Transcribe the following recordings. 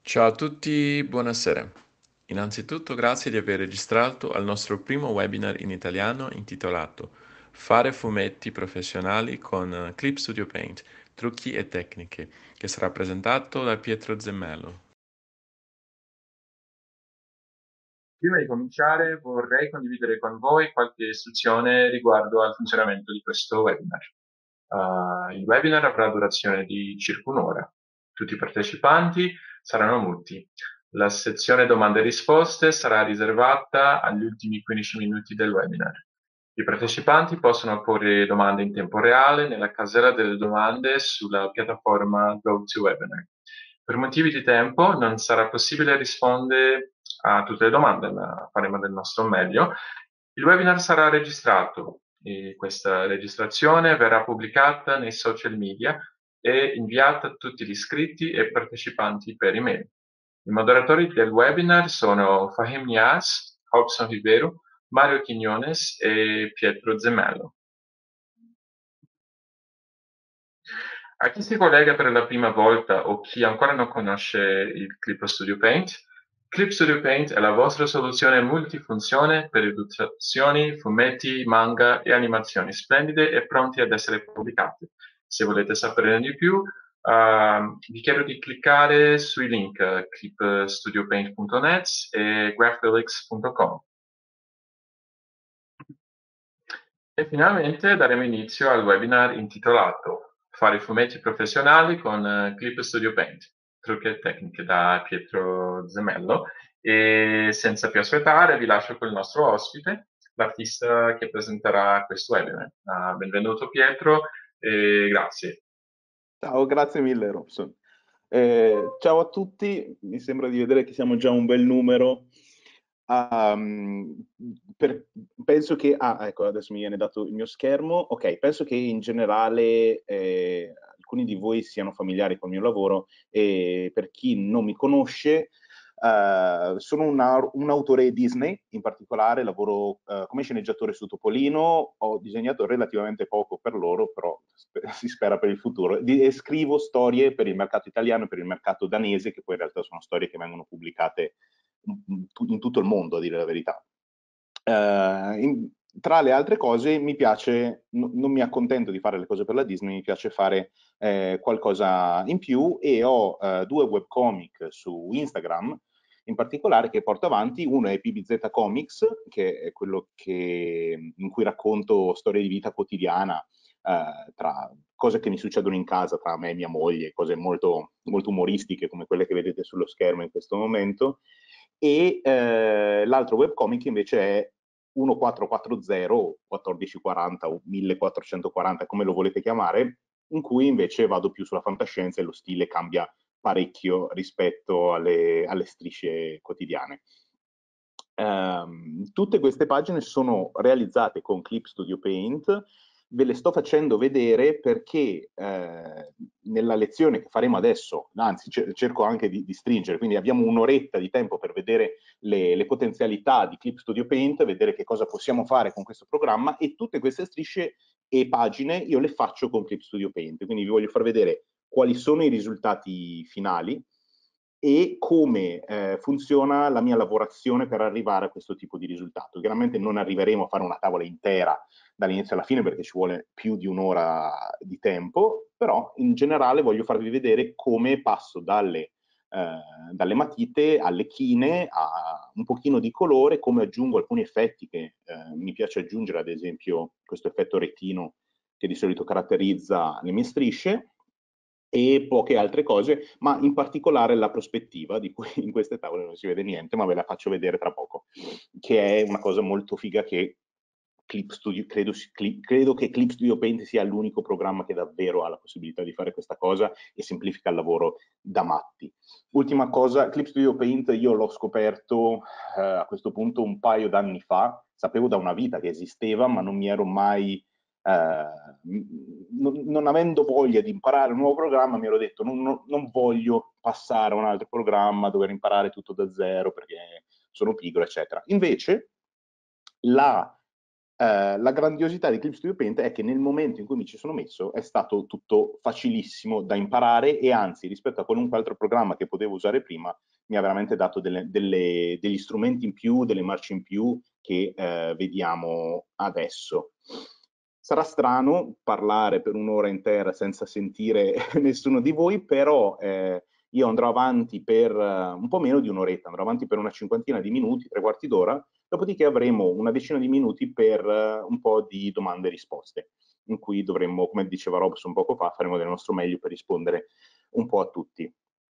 Ciao a tutti, buonasera. Innanzitutto grazie di aver registrato al nostro primo webinar in italiano intitolato Fare fumetti professionali con Clip Studio Paint, trucchi e tecniche, che sarà presentato da Pietro Zemmello. Prima di cominciare vorrei condividere con voi qualche istruzione riguardo al funzionamento di questo webinar. Il webinar avrà durazione di circa un'ora. Tutti i partecipanti saranno muti. La sezione domande e risposte sarà riservata agli ultimi 15 minuti del webinar. I partecipanti possono porre domande in tempo reale nella casella delle domande sulla piattaforma GoToWebinar. Per motivi di tempo non sarà possibile rispondere a tutte le domande, ma faremo del nostro meglio. Il webinar sarà registrato e questa registrazione verrà pubblicata nei social media e inviata a tutti gli iscritti e partecipanti per email. I moderatori del webinar sono Fahim Nias, Hobson Ribeiro, Mario Quinones e Pietro Zemello. A chi si collega per la prima volta o chi ancora non conosce il Clip Studio Paint, Clip Studio Paint è la vostra soluzione multifunzione per illustrazioni, fumetti, manga e animazioni splendide e pronti ad essere pubblicate. Se volete saperne di più, vi chiedo di cliccare sui link clipstudiopaint.net e graphelix.com. E finalmente daremo inizio al webinar intitolato Fare fumetti professionali con Clip Studio Paint, trucchi e tecniche da Pietro Zemello. E senza più aspettare vi lascio con il nostro ospite, l'artista che presenterà questo webinar. Benvenuto Pietro e grazie. Ciao, grazie mille Robson. Ciao a tutti, mi sembra di vedere che siamo già un bel numero. Um, per- Penso che, ecco, adesso mi viene dato il mio schermo. Ok, penso che in generale alcuni di voi siano familiari col mio lavoro e per chi non mi conosce, sono un autore Disney, in particolare lavoro come sceneggiatore su Topolino, ho disegnato relativamente poco per loro, però si spera per il futuro, e scrivo storie per il mercato italiano e per il mercato danese, che poi in realtà sono storie che vengono pubblicate in tutto il mondo, a dire la verità. Tra le altre cose mi piace, non mi accontento di fare le cose per la Disney, mi piace fare qualcosa in più e ho due webcomic su Instagram in particolare che porto avanti. Uno è PBZ Comics, che è quello in cui racconto storie di vita quotidiana, tra cose che mi succedono in casa tra me e mia moglie, cose molto, molto umoristiche come quelle che vedete sullo schermo in questo momento. E l'altro webcomic invece è 1440 o 1440 o 1440, come lo volete chiamare, in cui invece vado più sulla fantascienza e lo stile cambia parecchio rispetto alle strisce quotidiane. Tutte queste pagine sono realizzate con Clip Studio Paint. Ve le sto facendo vedere perché nella lezione che faremo adesso, anzi cerco anche di stringere, quindi abbiamo un'oretta di tempo per vedere le potenzialità di Clip Studio Paint, vedere che cosa possiamo fare con questo programma, e tutte queste strisce e pagine io le faccio con Clip Studio Paint, quindi vi voglio far vedere quali sono i risultati finali e come funziona la mia lavorazione per arrivare a questo tipo di risultato. Chiaramente non arriveremo a fare una tavola intera dall'inizio alla fine perché ci vuole più di un'ora di tempo, però in generale voglio farvi vedere come passo dalle matite alle chine a un pochino di colore, come aggiungo alcuni effetti che mi piace aggiungere, ad esempio questo effetto retino che di solito caratterizza le mie strisce, e poche altre cose, ma in particolare la prospettiva, di cui in queste tavole non si vede niente, ma ve la faccio vedere tra poco, che è una cosa molto figa che credo che Clip Studio Paint sia l'unico programma che davvero ha la possibilità di fare questa cosa e semplifica il lavoro da matti. Ultima cosa, Clip Studio Paint io l'ho scoperto a questo punto un paio d'anni fa, sapevo da una vita che esisteva, ma non mi ero mai non avendo voglia di imparare un nuovo programma, mi ero detto non voglio passare a un altro programma, dover imparare tutto da zero perché sono pigro, eccetera. Invece la La grandiosità di Clip Studio Paint è che nel momento in cui mi ci sono messo è stato tutto facilissimo da imparare e anzi rispetto a qualunque altro programma che potevo usare prima mi ha veramente dato degli strumenti in più, delle marce in più che vediamo adesso. Sarà strano parlare per un'ora intera senza sentire nessuno di voi, però io andrò avanti per un po' meno di un'oretta, andrò avanti per una cinquantina di minuti, 3 quarti d'ora, dopodiché avremo una decina di minuti per un po' di domande e risposte, in cui dovremmo, come diceva Robson poco fa, faremo del nostro meglio per rispondere un po' a tutti.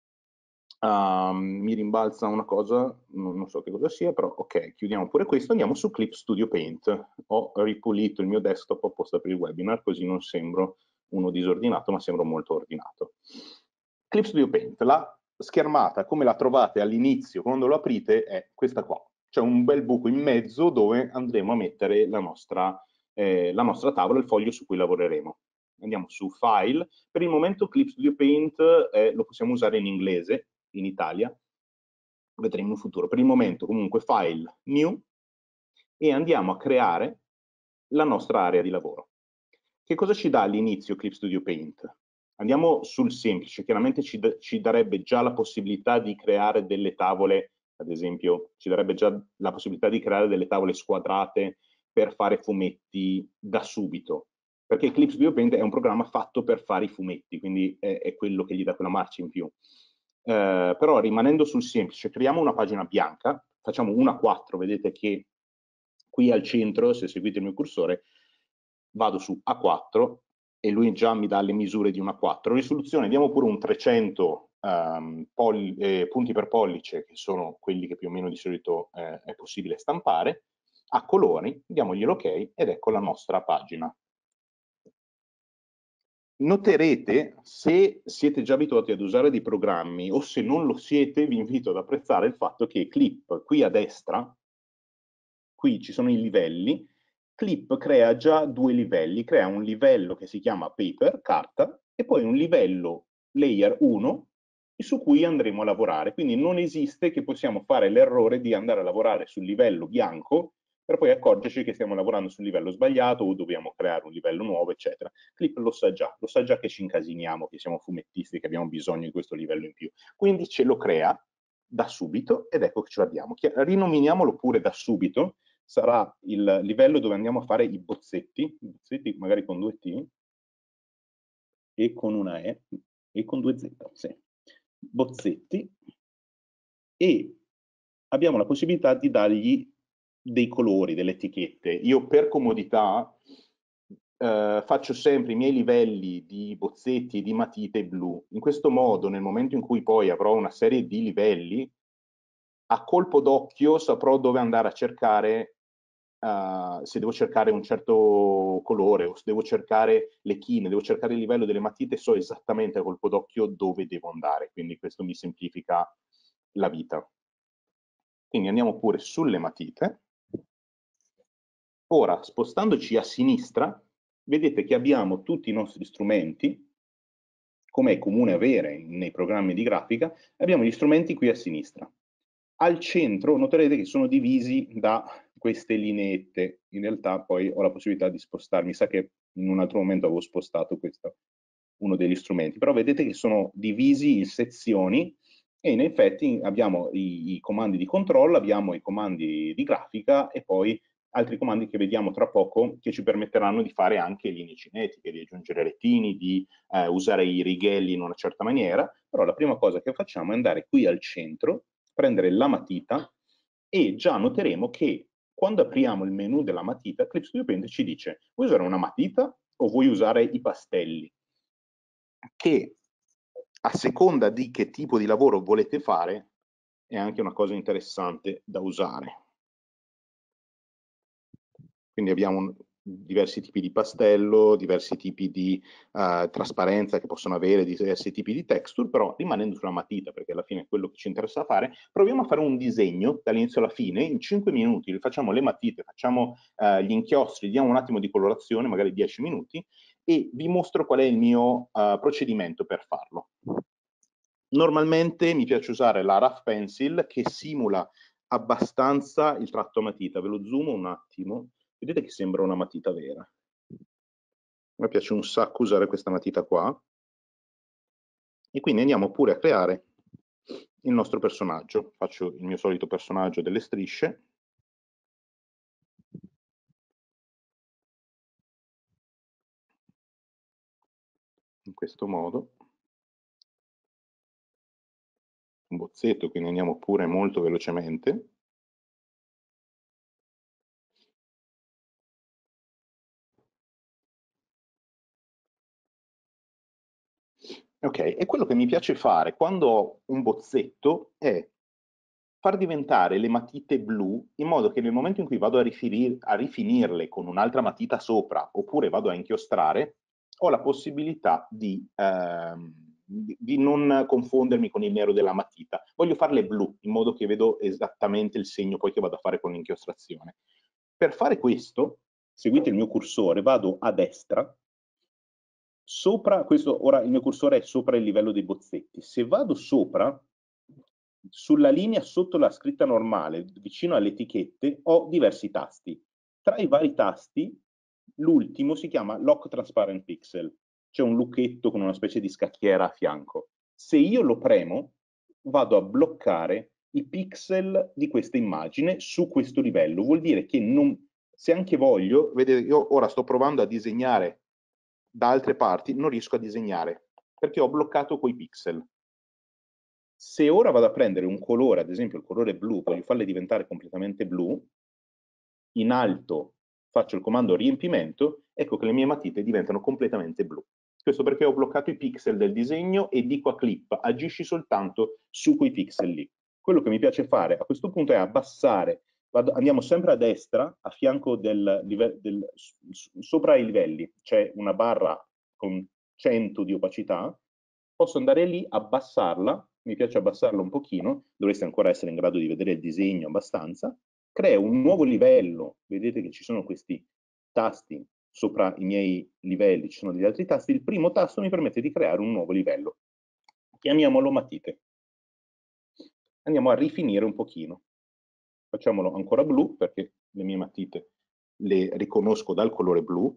Mi rimbalza una cosa, non so che cosa sia, però ok, chiudiamo pure questo, andiamo su Clip Studio Paint. Ho ripulito il mio desktop apposta per il webinar, così non sembro uno disordinato, ma sembro molto ordinato. Clip Studio Paint, la schermata come la trovate all'inizio quando lo aprite è questa qua. C'è un bel buco in mezzo dove andremo a mettere la nostra tavola, il foglio su cui lavoreremo. Andiamo su File. Per il momento Clip Studio Paint lo possiamo usare in inglese, in Italia, vedremo in futuro. Per il momento comunque File, New, e andiamo a creare la nostra area di lavoro. Che cosa ci dà all'inizio Clip Studio Paint? Andiamo sul semplice, chiaramente ci darebbe già la possibilità di creare delle tavole, ad esempio, ci darebbe già la possibilità di creare delle tavole squadrate per fare fumetti da subito, perché Clip Studio Paint è un programma fatto per fare i fumetti, quindi è quello che gli dà quella marcia in più. Però rimanendo sul semplice, creiamo una pagina bianca, facciamo una 4, vedete che qui al centro, se seguite il mio cursore, vado su A4 e lui già mi dà le misure di una 4. Risoluzione, diamo pure un 300 punti per pollice, che sono quelli che più o meno di solito è possibile stampare, a colori, diamogli l'ok ed ecco la nostra pagina. Noterete, se siete già abituati ad usare dei programmi o se non lo siete, vi invito ad apprezzare il fatto che Clip qui a destra, qui ci sono i livelli, Clip crea già 2 livelli, crea un livello che si chiama paper, carta, e poi un livello layer 1 su cui andremo a lavorare. Quindi non esiste che possiamo fare l'errore di andare a lavorare sul livello bianco per poi accorgerci che stiamo lavorando sul livello sbagliato o dobbiamo creare un livello nuovo, eccetera. Clip lo sa già che ci incasiniamo, che siamo fumettisti, che abbiamo bisogno di questo livello in più. Quindi ce lo crea da subito ed ecco che ce l'abbiamo. Rinominiamolo pure da subito, sarà il livello dove andiamo a fare i bozzetti magari con 2 T e con una E e con 2 Z, sì. Bozzetti, e abbiamo la possibilità di dargli dei colori, delle etichette. Io per comodità faccio sempre i miei livelli di bozzetti e di matite blu. In questo modo, nel momento in cui poi avrò una serie di livelli, a colpo d'occhio saprò dove andare a cercare, se devo cercare un certo colore o se devo cercare le chine, devo cercare il livello delle matite, so esattamente a colpo d'occhio dove devo andare, quindi questo mi semplifica la vita. Quindi andiamo pure sulle matite. Ora, spostandoci a sinistra, vedete che abbiamo tutti i nostri strumenti, come è comune avere nei programmi di grafica, abbiamo gli strumenti qui a sinistra. Al centro noterete che sono divisi da queste lineette. In realtà poi ho la possibilità di spostarmi. Mi sa che in un altro momento avevo spostato questo, uno degli strumenti, però vedete che sono divisi in sezioni e in effetti abbiamo i comandi di controllo, abbiamo i comandi di grafica e poi altri comandi che vediamo tra poco che ci permetteranno di fare anche linee cinetiche, di aggiungere rettini, di usare i righelli in una certa maniera, però la prima cosa che facciamo è andare qui al centro, prendere la matita e già noteremo che quando apriamo il menu della matita, Clip Studio Paint ci dice: vuoi usare una matita o vuoi usare i pastelli? Che a seconda di che tipo di lavoro volete fare è anche una cosa interessante da usare. Quindi abbiamo diversi tipi di pastello, diversi tipi di trasparenza che possono avere, diversi tipi di texture, però rimanendo sulla matita, perché alla fine è quello che ci interessa fare, proviamo a fare un disegno dall'inizio alla fine, in 5 minuti, facciamo le matite, facciamo gli inchiostri, diamo un attimo di colorazione, magari 10 minuti, e vi mostro qual è il mio procedimento per farlo. Normalmente mi piace usare la Rough Pencil che simula abbastanza il tratto a matita. Ve lo zoomo un attimo, vedete che sembra una matita vera. A me piace un sacco usare questa matita qua. E quindi andiamo pure a creare il nostro personaggio. Faccio il mio solito personaggio delle strisce. In questo modo. Un bozzetto, quindi andiamo pure molto velocemente. Ok, e quello che mi piace fare quando ho un bozzetto è far diventare le matite blu in modo che nel momento in cui vado a rifinirle con un'altra matita sopra oppure vado a inchiostrare, ho la possibilità di non confondermi con il nero della matita. Voglio farle blu in modo che vedo esattamente il segno poi che vado a fare con l'inchiostrazione. Per fare questo, seguite il mio cursore, vado a destra. Sopra, questo, ora il mio cursore è sopra il livello dei bozzetti. Se vado sopra, sulla linea sotto la scritta normale, vicino alle etichette, ho diversi tasti. Tra i vari tasti, l'ultimo si chiama Lock Transparent Pixel. C'è un lucchetto con una specie di scacchiera a fianco. Se io lo premo, vado a bloccare i pixel di questa immagine su questo livello. Vuol dire che non, se anche voglio, vedete, io ora sto provando a disegnare da altre parti, non riesco a disegnare perché ho bloccato quei pixel. Se ora vado a prendere un colore, ad esempio il colore blu, voglio farle diventare completamente blu, in alto faccio il comando riempimento, ecco che le mie matite diventano completamente blu. Questo perché ho bloccato i pixel del disegno e dico a Clip, agisci soltanto su quei pixel lì. Quello che mi piace fare a questo punto è abbassare, andiamo sempre a destra, a fianco sopra i livelli, c'è una barra con 100 di opacità, posso andare lì, abbassarla, mi piace abbassarla un pochino, dovreste ancora essere in grado di vedere il disegno abbastanza, creo un nuovo livello, vedete che ci sono questi tasti sopra i miei livelli, ci sono degli altri tasti, il primo tasto mi permette di creare un nuovo livello, chiamiamolo matite. Andiamo a rifinire un pochino, facciamolo ancora blu perché le mie matite le riconosco dal colore blu,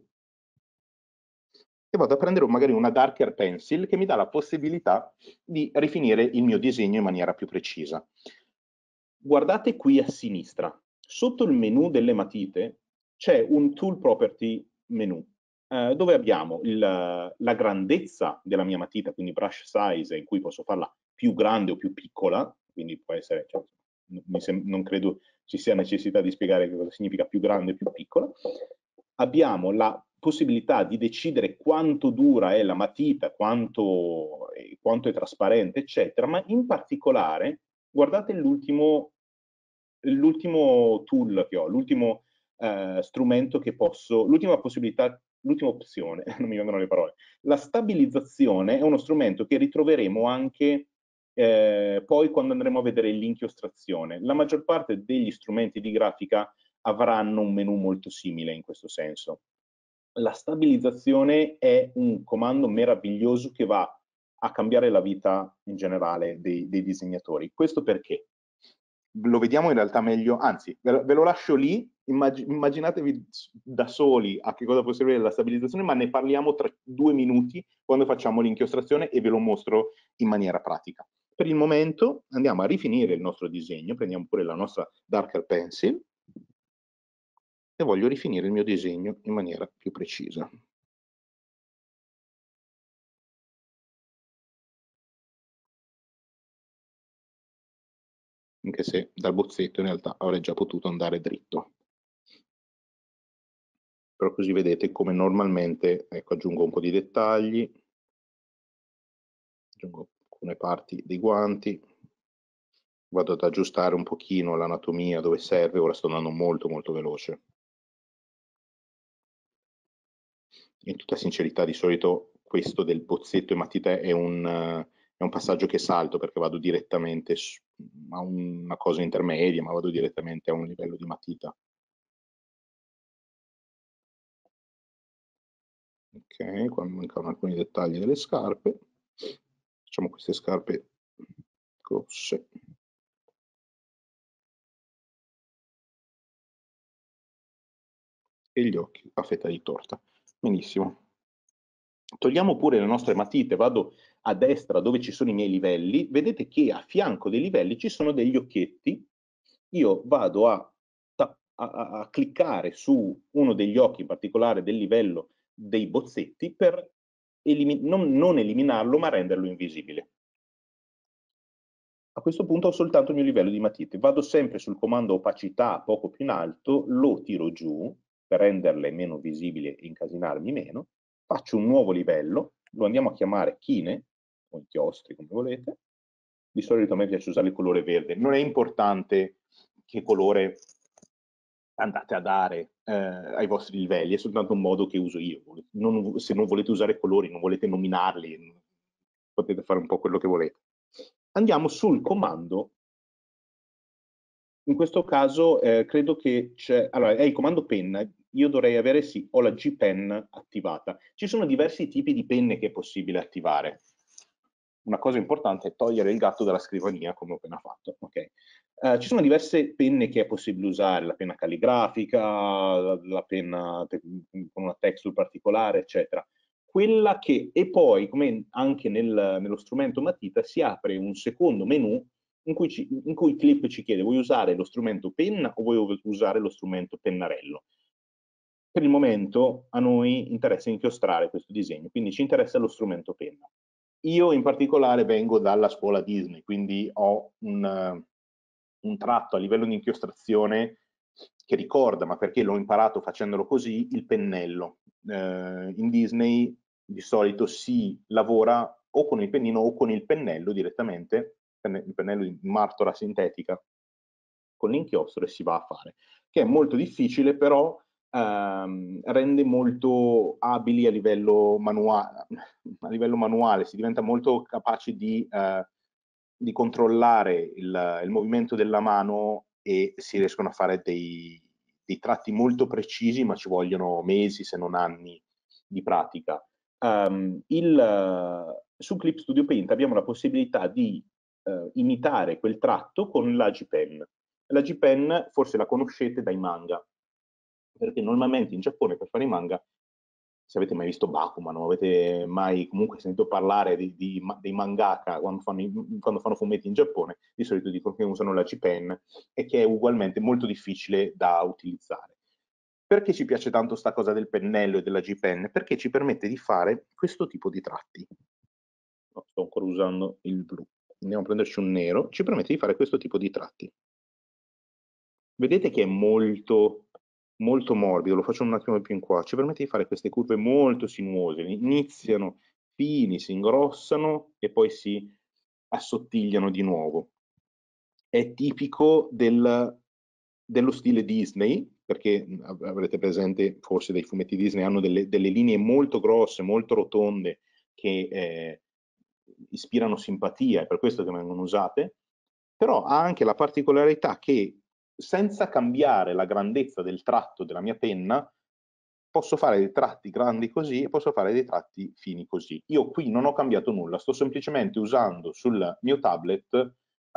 e vado a prendere magari una darker pencil che mi dà la possibilità di rifinire il mio disegno in maniera più precisa. Guardate qui a sinistra, sotto il menu delle matite c'è un Tool Property menu, dove abbiamo la grandezza della mia matita, quindi brush size, in cui posso farla più grande o più piccola, quindi può essere, cioè, non credo ci sia necessità di spiegare che cosa significa più grande e più piccola. Abbiamo la possibilità di decidere quanto dura è la matita, quanto è trasparente, eccetera, ma in particolare, guardate l'ultimo tool che ho, l'ultimo strumento che posso, l'ultima possibilità, l'ultima opzione, non mi vengono le parole. La stabilizzazione è uno strumento che ritroveremo anche poi quando andremo a vedere l'inchiostrazione. La maggior parte degli strumenti di grafica avranno un menu molto simile in questo senso. La stabilizzazione è un comando meraviglioso che va a cambiare la vita in generale dei disegnatori. Questo perché? Lo vediamo in realtà meglio, anzi, ve lo lascio lì, immaginatevi da soli a che cosa può servire la stabilizzazione, ma ne parliamo tra 2 minuti quando facciamo l'inchiostrazione e ve lo mostro in maniera pratica. Per il momento andiamo a rifinire il nostro disegno, prendiamo pure la nostra darker pencil e voglio rifinire il mio disegno in maniera più precisa. Anche se dal bozzetto in realtà avrei già potuto andare dritto. Però così vedete come normalmente, ecco, aggiungo un po' di dettagli, aggiungo alcune parti dei guanti, vado ad aggiustare un pochino l'anatomia dove serve, ora sto andando molto molto veloce. In tutta sincerità, di solito questo del bozzetto e matita è un passaggio che salto perché vado direttamente a una cosa intermedia, ma vado direttamente a un livello di matita. Ok, qua mi mancano alcuni dettagli delle scarpe. Facciamo queste scarpe grosse. e gli occhi a fetta di torta. Benissimo. Togliamo pure le nostre matite, vado a destra dove ci sono i miei livelli, vedete che a fianco dei livelli ci sono degli occhietti, io vado a cliccare su uno degli occhi, in particolare del livello dei bozzetti, per non eliminarlo ma renderlo invisibile. A questo punto ho soltanto il mio livello di matite, vado sempre sul comando opacità poco più in alto, lo tiro giù per renderle meno visibili e incasinarmi meno, faccio un nuovo livello, lo andiamo a chiamare chine, o inchiostri come volete, di solito a me piace usare il colore verde, non è importante che colore andate a dare ai vostri livelli, è soltanto un modo che uso io, se non volete usare colori, non volete nominarli, potete fare un po' quello che volete. Andiamo sul comando, in questo caso credo che c'è, allora è il comando penna, io dovrei avere, sì, ho la G Pen attivata. Ci sono diversi tipi di penne che è possibile attivare. Una cosa importante è togliere il gatto dalla scrivania, come ho appena fatto. Okay. Ci sono diverse penne che è possibile usare, la penna calligrafica, la penna con una texture particolare, eccetera. Quella che, e poi, come anche nello strumento matita, si apre un secondo menu in cui Clip ci chiede: vuoi usare lo strumento penna o vuoi usare lo strumento pennarello? Per il momento a noi interessa inchiostrare questo disegno, quindi ci interessa lo strumento penna. Io in particolare vengo dalla scuola Disney, quindi ho un tratto a livello di inchiostrazione che ricorda, ma perché l'ho imparato facendolo così, il pennello. In Disney di solito si lavora o con il pennino o con il pennello direttamente, il pennello in martora sintetica, con l'inchiostro, e si va a fare, che è molto difficile, però rende molto abili a livello manuale, si diventa molto capaci di controllare il movimento della mano e si riescono a fare dei tratti molto precisi, ma ci vogliono mesi se non anni di pratica. Su Clip Studio Paint abbiamo la possibilità di imitare quel tratto con la G Pen. La G Pen forse la conoscete dai manga, perché normalmente in Giappone per fare i manga, se avete mai visto Bakuman, o avete mai comunque sentito parlare dei mangaka quando fanno fumetti in Giappone, di solito dicono che usano la G Pen e che è ugualmente molto difficile da utilizzare. Perché ci piace tanto sta cosa del pennello e della G Pen? Perché ci permette di fare questo tipo di tratti. No, sto ancora usando il blu. Andiamo a prenderci un nero. Ci permette di fare questo tipo di tratti. Vedete che è molto, molto morbido, lo faccio un attimo più in qua, ci permette di fare queste curve molto sinuose, iniziano fini, si ingrossano e poi si assottigliano di nuovo. È tipico dello stile Disney, perché avrete presente, forse dei fumetti Disney hanno delle linee molto grosse, molto rotonde, che ispirano simpatia, è per questo che vengono usate, però ha anche la particolarità che senza cambiare la grandezza del tratto della mia penna, posso fare dei tratti grandi così e posso fare dei tratti fini così. Io qui non ho cambiato nulla, sto semplicemente usando sul mio tablet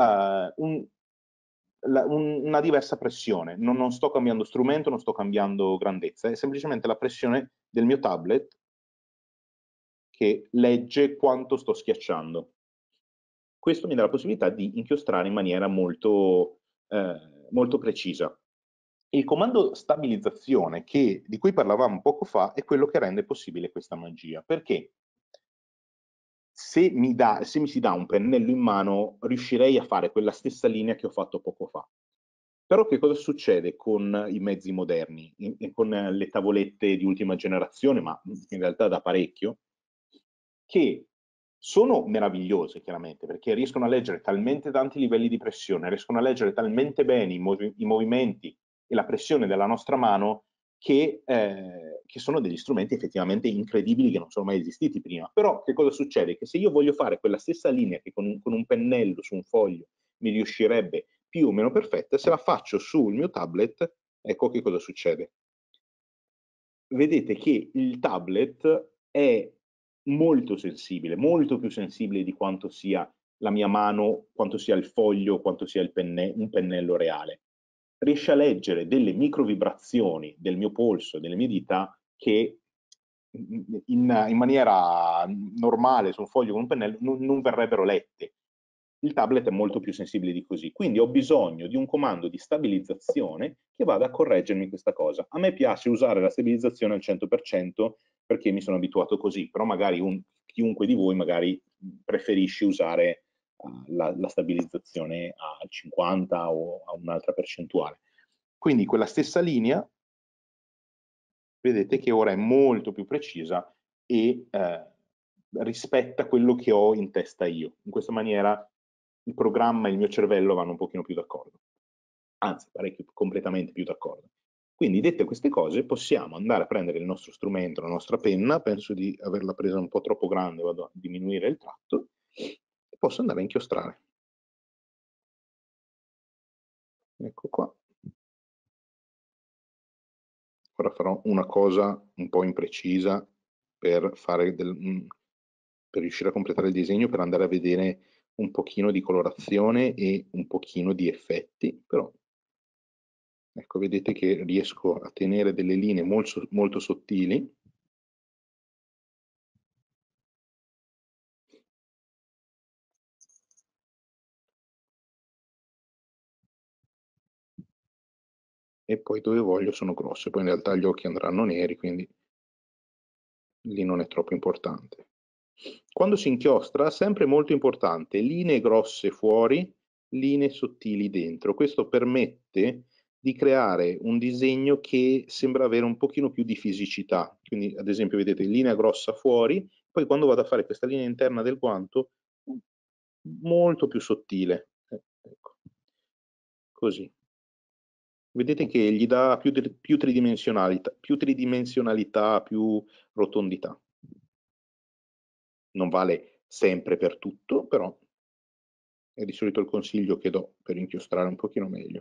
una diversa pressione. Non sto cambiando strumento, non sto cambiando grandezza, è semplicemente la pressione del mio tablet che legge quanto sto schiacciando. Questo mi dà la possibilità di inchiostrare in maniera molto precisa. Il comando stabilizzazione di cui parlavamo poco fa è quello che rende possibile questa magia, perché se mi si dà un pennello in mano riuscirei a fare quella stessa linea che ho fatto poco fa. Però che cosa succede con i mezzi moderni, con le tavolette di ultima generazione, ma in realtà da parecchio, che sono meravigliose chiaramente, perché riescono a leggere talmente tanti livelli di pressione, riescono a leggere talmente bene i movimenti e la pressione della nostra mano, che sono degli strumenti effettivamente incredibili che non sono mai esistiti prima. Però che cosa succede? Che se io voglio fare quella stessa linea che con un pennello su un foglio mi riuscirebbe più o meno perfetta, se la faccio sul mio tablet, ecco che cosa succede. Vedete che il tablet è molto sensibile, molto più sensibile di quanto sia la mia mano, quanto sia il foglio, quanto sia un pennello reale. riesce a leggere delle micro vibrazioni del mio polso, delle mie dita, che in maniera normale su un foglio con un pennello non verrebbero lette. Il tablet è molto più sensibile di così, quindi ho bisogno di un comando di stabilizzazione che vada a correggermi questa cosa. A me piace usare la stabilizzazione al 100% perché mi sono abituato così, però magari chiunque di voi magari preferisce usare la stabilizzazione al 50 o a un'altra percentuale. Quindi quella stessa linea, vedete che ora è molto più precisa e rispetta quello che ho in testa io. In questa maniera il programma e il mio cervello vanno un pochino più d'accordo, anzi parecchio completamente più d'accordo. Quindi dette queste cose possiamo andare a prendere il nostro strumento, la nostra penna, penso di averla presa un po' troppo grande, vado a diminuire il tratto, e posso andare a inchiostrare. Ecco qua. Ora farò una cosa un po' imprecisa per riuscire a completare il disegno, per andare a vedere un pochino di colorazione e un pochino di effetti, però ecco, vedete che riesco a tenere delle linee molto, molto sottili. E poi dove voglio sono grosse, poi in realtà gli occhi andranno neri, quindi lì non è troppo importante. Quando si inchiostra, sempre molto importante, linee grosse fuori, linee sottili dentro. Questo permette di creare un disegno che sembra avere un pochino più di fisicità. Quindi, ad esempio, vedete linea grossa fuori, poi quando vado a fare questa linea interna del guanto, molto più sottile. Ecco. Così. Vedete che gli dà più tridimensionalità, più rotondità. Non vale sempre per tutto, però è di solito il consiglio che do per inchiostrare un pochino meglio.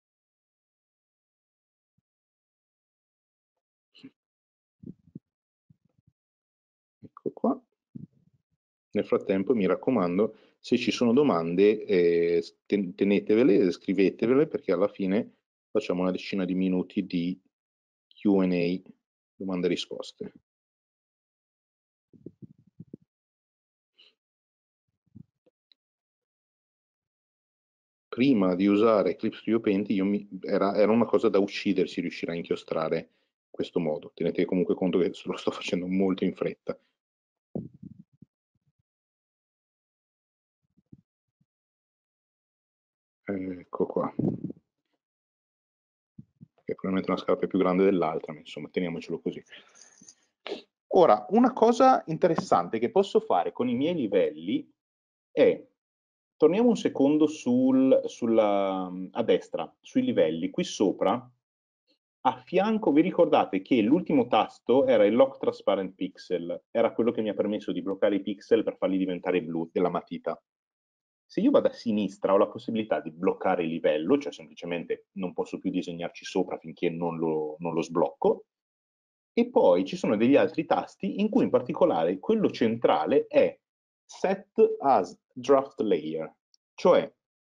Ecco qua. Nel frattempo, mi raccomando, se ci sono domande, tenetevele, scrivetevele, perché alla fine facciamo una decina di minuti di Q&A, domande e risposte. Prima di usare Clip Studio Paint era una cosa da uccidersi riuscire a inchiostrare in questo modo. Tenete comunque conto che lo sto facendo molto in fretta. Ecco qua. Che probabilmente una scarpa è più grande dell'altra, ma insomma teniamocelo così. Ora, una cosa interessante che posso fare con i miei livelli è, torniamo un secondo a destra, sui livelli, qui sopra, a fianco, vi ricordate che l'ultimo tasto era il Lock Transparent Pixel, era quello che mi ha permesso di bloccare i pixel per farli diventare blu della matita. Se io vado a sinistra ho la possibilità di bloccare il livello, cioè semplicemente non posso più disegnarci sopra finché non lo sblocco, e poi ci sono degli altri tasti in cui in particolare quello centrale è Set as Draft Layer, cioè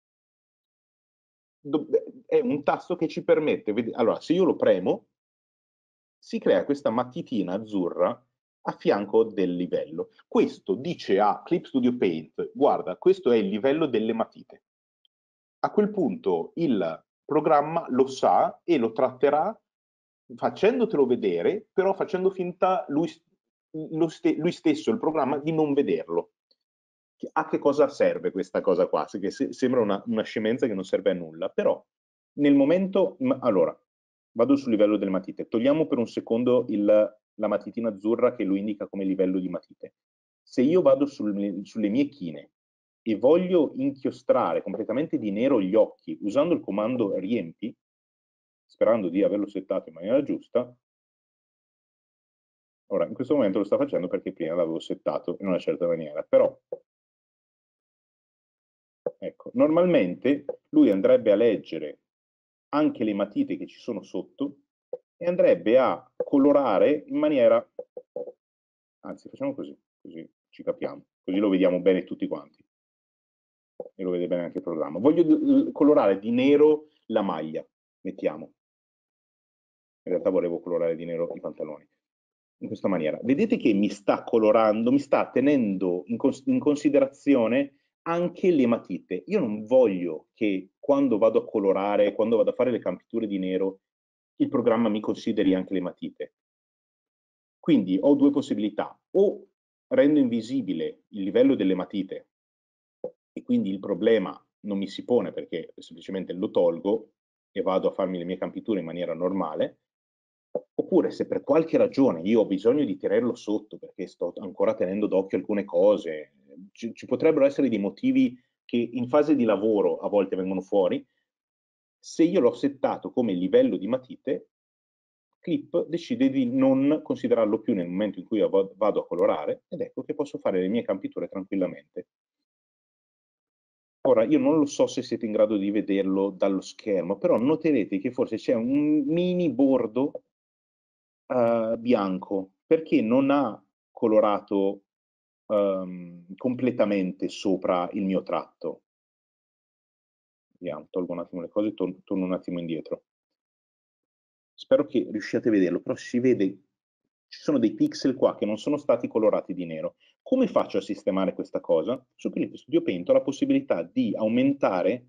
è un tasto che ci permette, allora se io lo premo, si crea questa matitina azzurra a fianco del livello. Questo dice a Clip Studio Paint, guarda, questo è il livello delle matite. A quel punto il programma lo sa e lo tratterà facendotelo vedere, però facendo finta lui stesso, il programma, di non vederlo. A che cosa serve questa cosa qua? Che sembra una scemenza che non serve a nulla, però nel momento, allora, vado sul livello delle matite, togliamo per un secondo la matitina azzurra che lo indica come livello di matite. Se io vado sulle mie chine e voglio inchiostrare completamente di nero gli occhi usando il comando riempi, sperando di averlo settato in maniera giusta, ora in questo momento lo sta facendo perché prima l'avevo settato in una certa maniera, però ecco, normalmente lui andrebbe a leggere anche le matite che ci sono sotto e andrebbe a colorare in maniera, anzi facciamo così ci capiamo, così lo vediamo bene tutti quanti e lo vede bene anche il programma. Voglio colorare di nero la maglia, mettiamo. In realtà volevo colorare di nero i pantaloni. In questa maniera. Vedete che mi sta colorando, mi sta tenendo in considerazione anche le matite. Io non voglio che quando vado a colorare, quando vado a fare le campiture di nero, il programma mi consideri anche le matite. Quindi ho due possibilità: o rendo invisibile il livello delle matite e quindi il problema non mi si pone perché semplicemente lo tolgo e vado a farmi le mie campiture in maniera normale, oppure se per qualche ragione io ho bisogno di tenerlo sotto perché sto ancora tenendo d'occhio alcune cose, ci potrebbero essere dei motivi che in fase di lavoro a volte vengono fuori. Se io l'ho settato come livello di matite, Clip decide di non considerarlo più nel momento in cui vado a colorare, ed ecco che posso fare le mie campiture tranquillamente. Ora, io non lo so se siete in grado di vederlo dallo schermo, però noterete che forse c'è un mini bordo bianco, perché non ha colorato completamente sopra il mio tratto. Vediamo, tolgo un attimo le cose, torno un attimo indietro. Spero che riusciate a vederlo, però si vede, ci sono dei pixel qua che non sono stati colorati di nero. Come faccio a sistemare questa cosa? Su Clip Studio Paint ho la possibilità di aumentare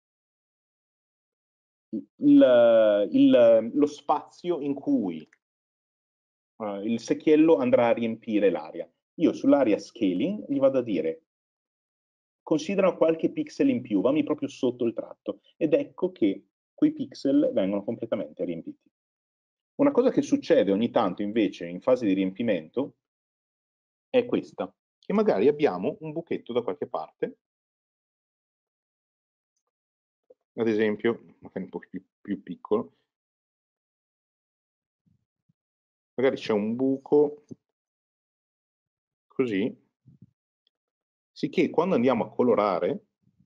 lo spazio in cui il secchiello andrà a riempire l'area. Io sull'area scaling gli vado a dire considera qualche pixel in più, vammi proprio sotto il tratto, ed ecco che quei pixel vengono completamente riempiti. Una cosa che succede ogni tanto invece in fase di riempimento è questa, che magari abbiamo un buchetto da qualche parte, ad esempio, magari un po' più piccolo, magari c'è un buco così, sicché quando andiamo a colorare,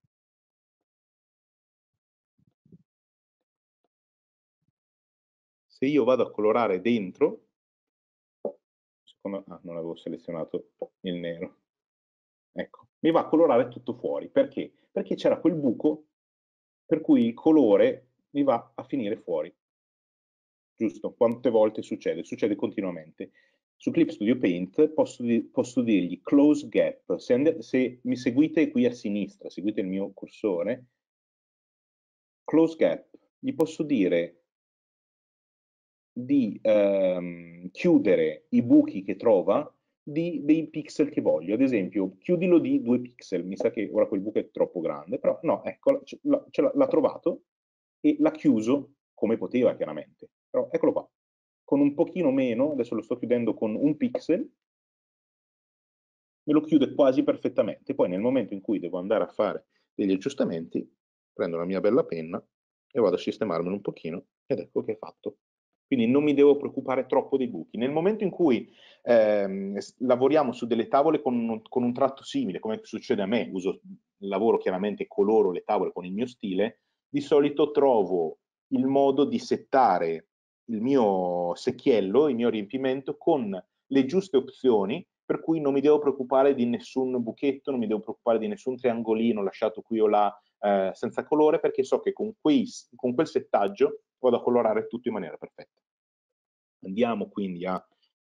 se io vado a colorare dentro, non avevo selezionato il nero, ecco, mi va a colorare tutto fuori. Perché? Perché c'era quel buco per cui il colore mi va a finire fuori. Giusto? Quante volte succede? Succede continuamente. Su Clip Studio Paint posso dirgli close gap. Se mi seguite qui a sinistra, seguite il mio cursore, close gap, gli posso dire di chiudere i buchi che trova dei pixel che voglio. Ad esempio, chiudilo di 2 pixel. Mi sa che ora quel buco è troppo grande, però no, ecco, l'ha trovato e l'ha chiuso come poteva, chiaramente. Però eccolo qua. Con un pochino meno, adesso lo sto chiudendo con un pixel, me lo chiude quasi perfettamente. Poi nel momento in cui devo andare a fare degli aggiustamenti, prendo la mia bella penna e vado a sistemarmelo un pochino, ed ecco che è fatto. Quindi non mi devo preoccupare troppo dei buchi. Nel momento in cui lavoriamo su delle tavole con un tratto simile, come succede a me, lavoro chiaramente, coloro le tavole con il mio stile, di solito trovo il modo di settare il mio secchiello, il mio riempimento, con le giuste opzioni, per cui non mi devo preoccupare di nessun buchetto, non mi devo preoccupare di nessun triangolino lasciato qui o là senza colore, perché so che con quel settaggio vado a colorare tutto in maniera perfetta. Andiamo quindi a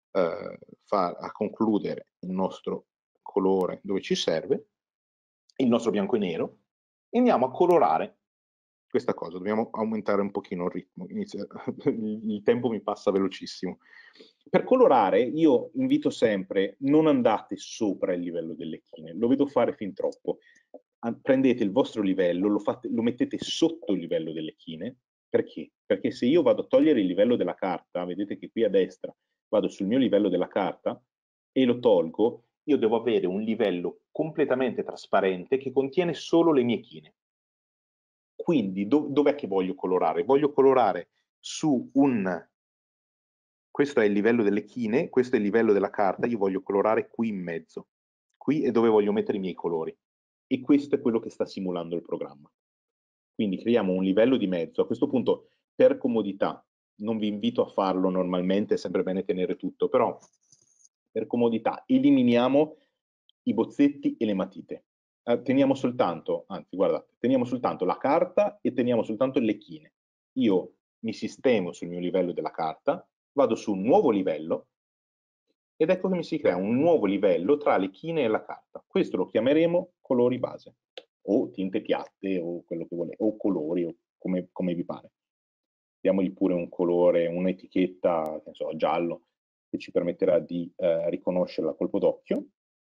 concludere il nostro colore dove ci serve, il nostro bianco e nero, e andiamo a colorare questa cosa. Dobbiamo aumentare un pochino il ritmo, il tempo mi passa velocissimo. Per colorare io invito sempre, non andate sopra il livello delle chine, lo vedo fare fin troppo. Prendete il vostro livello, lo mettete sotto il livello delle chine. Perché? Perché se io vado a togliere il livello della carta, vedete che qui a destra vado sul mio livello della carta e lo tolgo, io devo avere un livello completamente trasparente che contiene solo le mie chine. Quindi dov'è che voglio colorare? Voglio colorare su questo è il livello delle chine, questo è il livello della carta, io voglio colorare qui in mezzo. Qui è dove voglio mettere i miei colori. E questo è quello che sta simulando il programma. Quindi creiamo un livello di mezzo. A questo punto, per comodità, non vi invito a farlo normalmente, è sempre bene tenere tutto, però per comodità eliminiamo i bozzetti e le matite. Teniamo soltanto, anzi guardate, teniamo soltanto la carta e teniamo soltanto le chine. io mi sistemo sul mio livello della carta, vado su un nuovo livello, ed ecco che mi si crea un nuovo livello tra le chine e la carta. Questo lo chiameremo colori base, o tinte piatte, o quello che volete, o colori, o come vi pare. Diamogli pure un colore, un'etichetta, che ne so, giallo, che ci permetterà di riconoscerla a colpo d'occhio.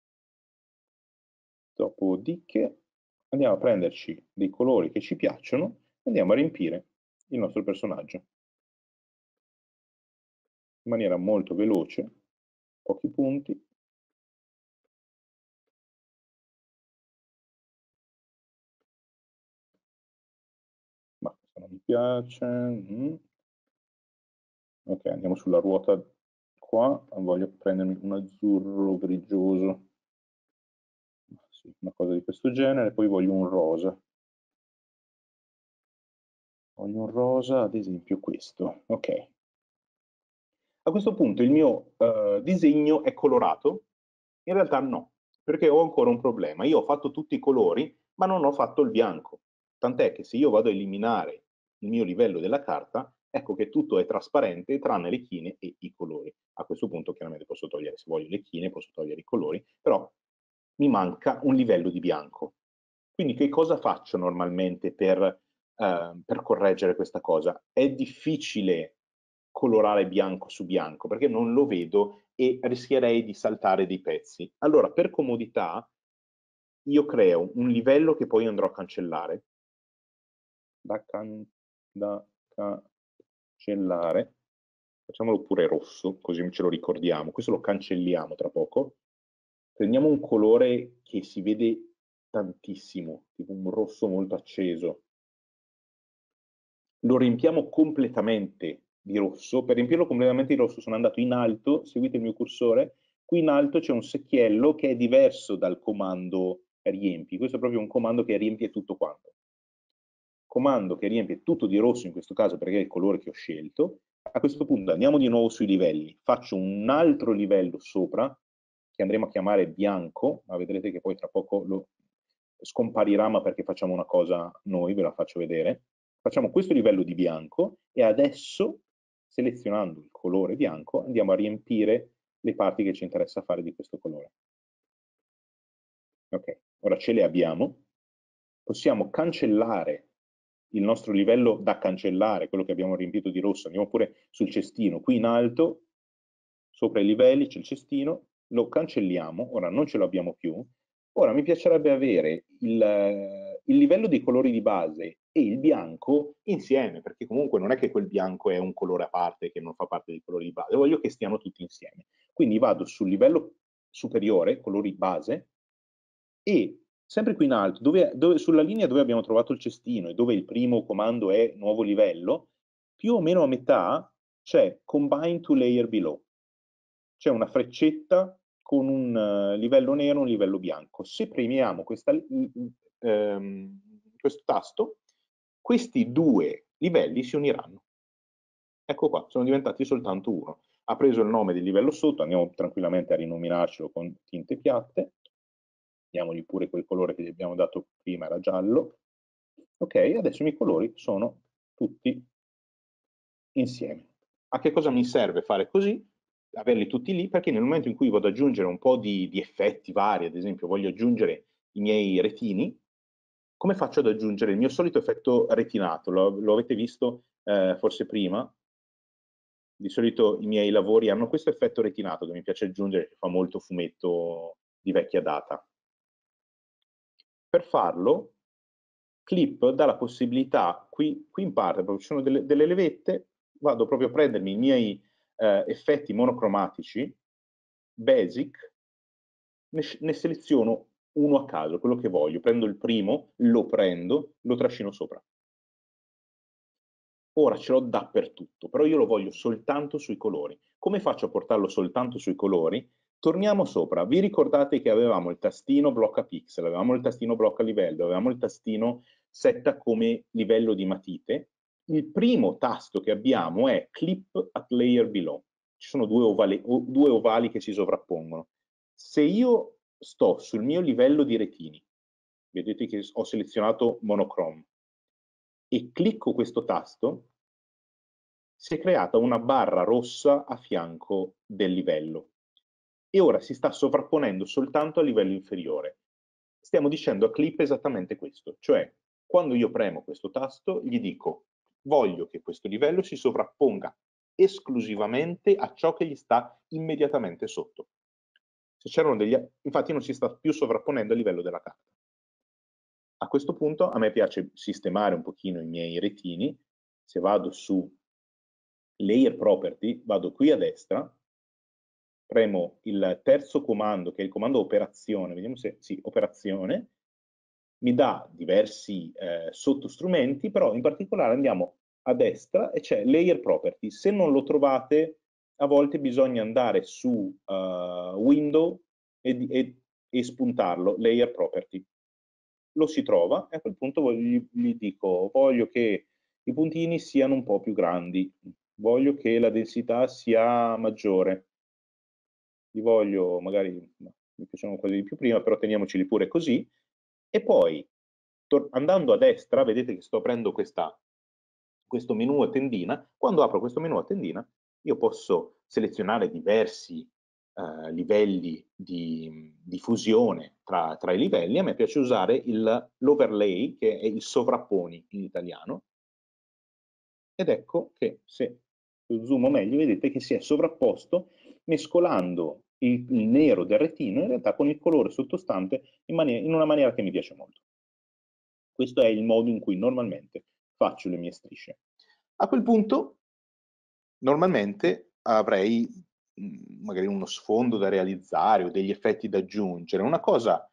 Dopodiché andiamo a prenderci dei colori che ci piacciono e andiamo a riempire il nostro personaggio in maniera molto veloce, pochi punti. Ma questo non mi piace. Ok, andiamo sulla ruota qua, voglio prendermi un azzurro grigioso, sì, una cosa di questo genere, poi voglio un rosa. Voglio un rosa, ad esempio questo, ok. A questo punto il mio disegno è colorato? In realtà no, perché ho ancora un problema. Io ho fatto tutti i colori, ma non ho fatto il bianco. Tant'è che se io vado a eliminare il mio livello della carta, ecco che tutto è trasparente tranne le chine e i colori. A questo punto chiaramente posso togliere, se voglio, le chine, posso togliere i colori, però mi manca un livello di bianco. Quindi che cosa faccio normalmente per correggere questa cosa? È difficile colorare bianco su bianco perché non lo vedo e rischierei di saltare dei pezzi. Allora, per comodità, io creo un livello che poi andrò a cancellare. Da cancellare. Facciamolo pure rosso, così ce lo ricordiamo. Questo lo cancelliamo tra poco. Prendiamo un colore che si vede tantissimo, tipo un rosso molto acceso. Lo riempiamo completamente di rosso. Per riempirlo completamente di rosso sono andato in alto, seguite il mio cursore, qui in alto c'è un secchiello che è diverso dal comando riempi. Questo è proprio un comando che riempie tutto quanto. Comando che riempie tutto di rosso in questo caso perché è il colore che ho scelto. A questo punto andiamo di nuovo sui livelli, faccio un altro livello sopra che andremo a chiamare bianco, ma vedrete che poi tra poco lo scomparirà, ma perché facciamo una cosa noi, ve la faccio vedere. Facciamo questo livello di bianco e adesso, selezionando il colore bianco, andiamo a riempire le parti che ci interessa fare di questo colore. Ok, ora ce le abbiamo. Possiamo cancellare il nostro livello da cancellare, quello che abbiamo riempito di rosso, andiamo pure sul cestino, qui in alto, sopra i livelli c'è il cestino, lo cancelliamo, ora non ce lo abbiamo più, ora mi piacerebbe avere il livello dei colori di base e il bianco insieme, perché comunque non è che quel bianco è un colore a parte che non fa parte dei colori di base, voglio che stiano tutti insieme. Quindi vado sul livello superiore, colori base, e sempre qui in alto, sulla linea dove abbiamo trovato il cestino e dove il primo comando è nuovo livello, più o meno a metà c'è Combine to Layer Below. C'è una freccetta con un livello nero e un livello bianco. Se premiamo questo tasto, questi due livelli si uniranno. Ecco qua, sono diventati soltanto uno. Ha preso il nome del livello sotto, andiamo tranquillamente a rinominarcelo con tinte piatte. Diamogli pure quel colore che gli abbiamo dato prima, era giallo. Ok, adesso i miei colori sono tutti insieme. A che cosa mi serve fare così? Averli tutti lì, perché nel momento in cui vado ad aggiungere un po' di effetti vari, ad esempio voglio aggiungere i miei retini, come faccio ad aggiungere il mio solito effetto retinato? Lo avete visto forse prima? Di solito i miei lavori hanno questo effetto retinato che mi piace aggiungere, che fa molto fumetto di vecchia data. Per farlo, Clip dà la possibilità, qui in parte, proprio ci sono delle levette, vado proprio a prendermi i miei effetti monocromatici, basic, ne seleziono uno a caso, quello che voglio, prendo il primo, lo prendo, lo trascino sopra. Ora ce l'ho dappertutto, però io lo voglio soltanto sui colori. Come faccio a portarlo soltanto sui colori? Torniamo sopra, vi ricordate che avevamo il tastino blocca pixel, avevamo il tastino blocca livello, avevamo il tastino setta come livello di matite? Il primo tasto che abbiamo è Clip at Layer Below. Ci sono due ovali che si sovrappongono. Se io sto sul mio livello di retini, vedete che ho selezionato monochrome, e clicco questo tasto, si è creata una barra rossa a fianco del livello e ora si sta sovrapponendo soltanto al livello inferiore. Stiamo dicendo a Clip esattamente questo, cioè quando io premo questo tasto gli dico voglio che questo livello si sovrapponga esclusivamente a ciò che gli sta immediatamente sotto. Se c'erano degli, infatti non si sta più sovrapponendo a livello della carta. A questo punto a me piace sistemare un pochino i miei retini. Se vado su Layer Property, vado qui a destra, premo il terzo comando, che è il comando operazione, vediamo se, sì, operazione, mi dà diversi sottostrumenti, però in particolare andiamo a destra e c'è Layer Property. Se non lo trovate, a volte bisogna andare su Window e spuntarlo, Layer Property. Lo si trova e a quel punto gli dico voglio che i puntini siano un po' più grandi, voglio che la densità sia maggiore, li voglio magari, no, mi piacevano quasi di più prima, però teniamoceli pure così, e poi andando a destra, vedete che sto aprendo questo menu a tendina, quando apro questo menu a tendina io posso selezionare diversi livelli di fusione tra i livelli. A me piace usare l'overlay, che è il sovrapponi in italiano, ed ecco che se zoomo meglio vedete che si è sovrapposto mescolando il nero del retino in realtà con il colore sottostante in una maniera che mi piace molto. Questo è il modo in cui normalmente faccio le mie strisce. A quel punto normalmente avrei magari uno sfondo da realizzare o degli effetti da aggiungere, una cosa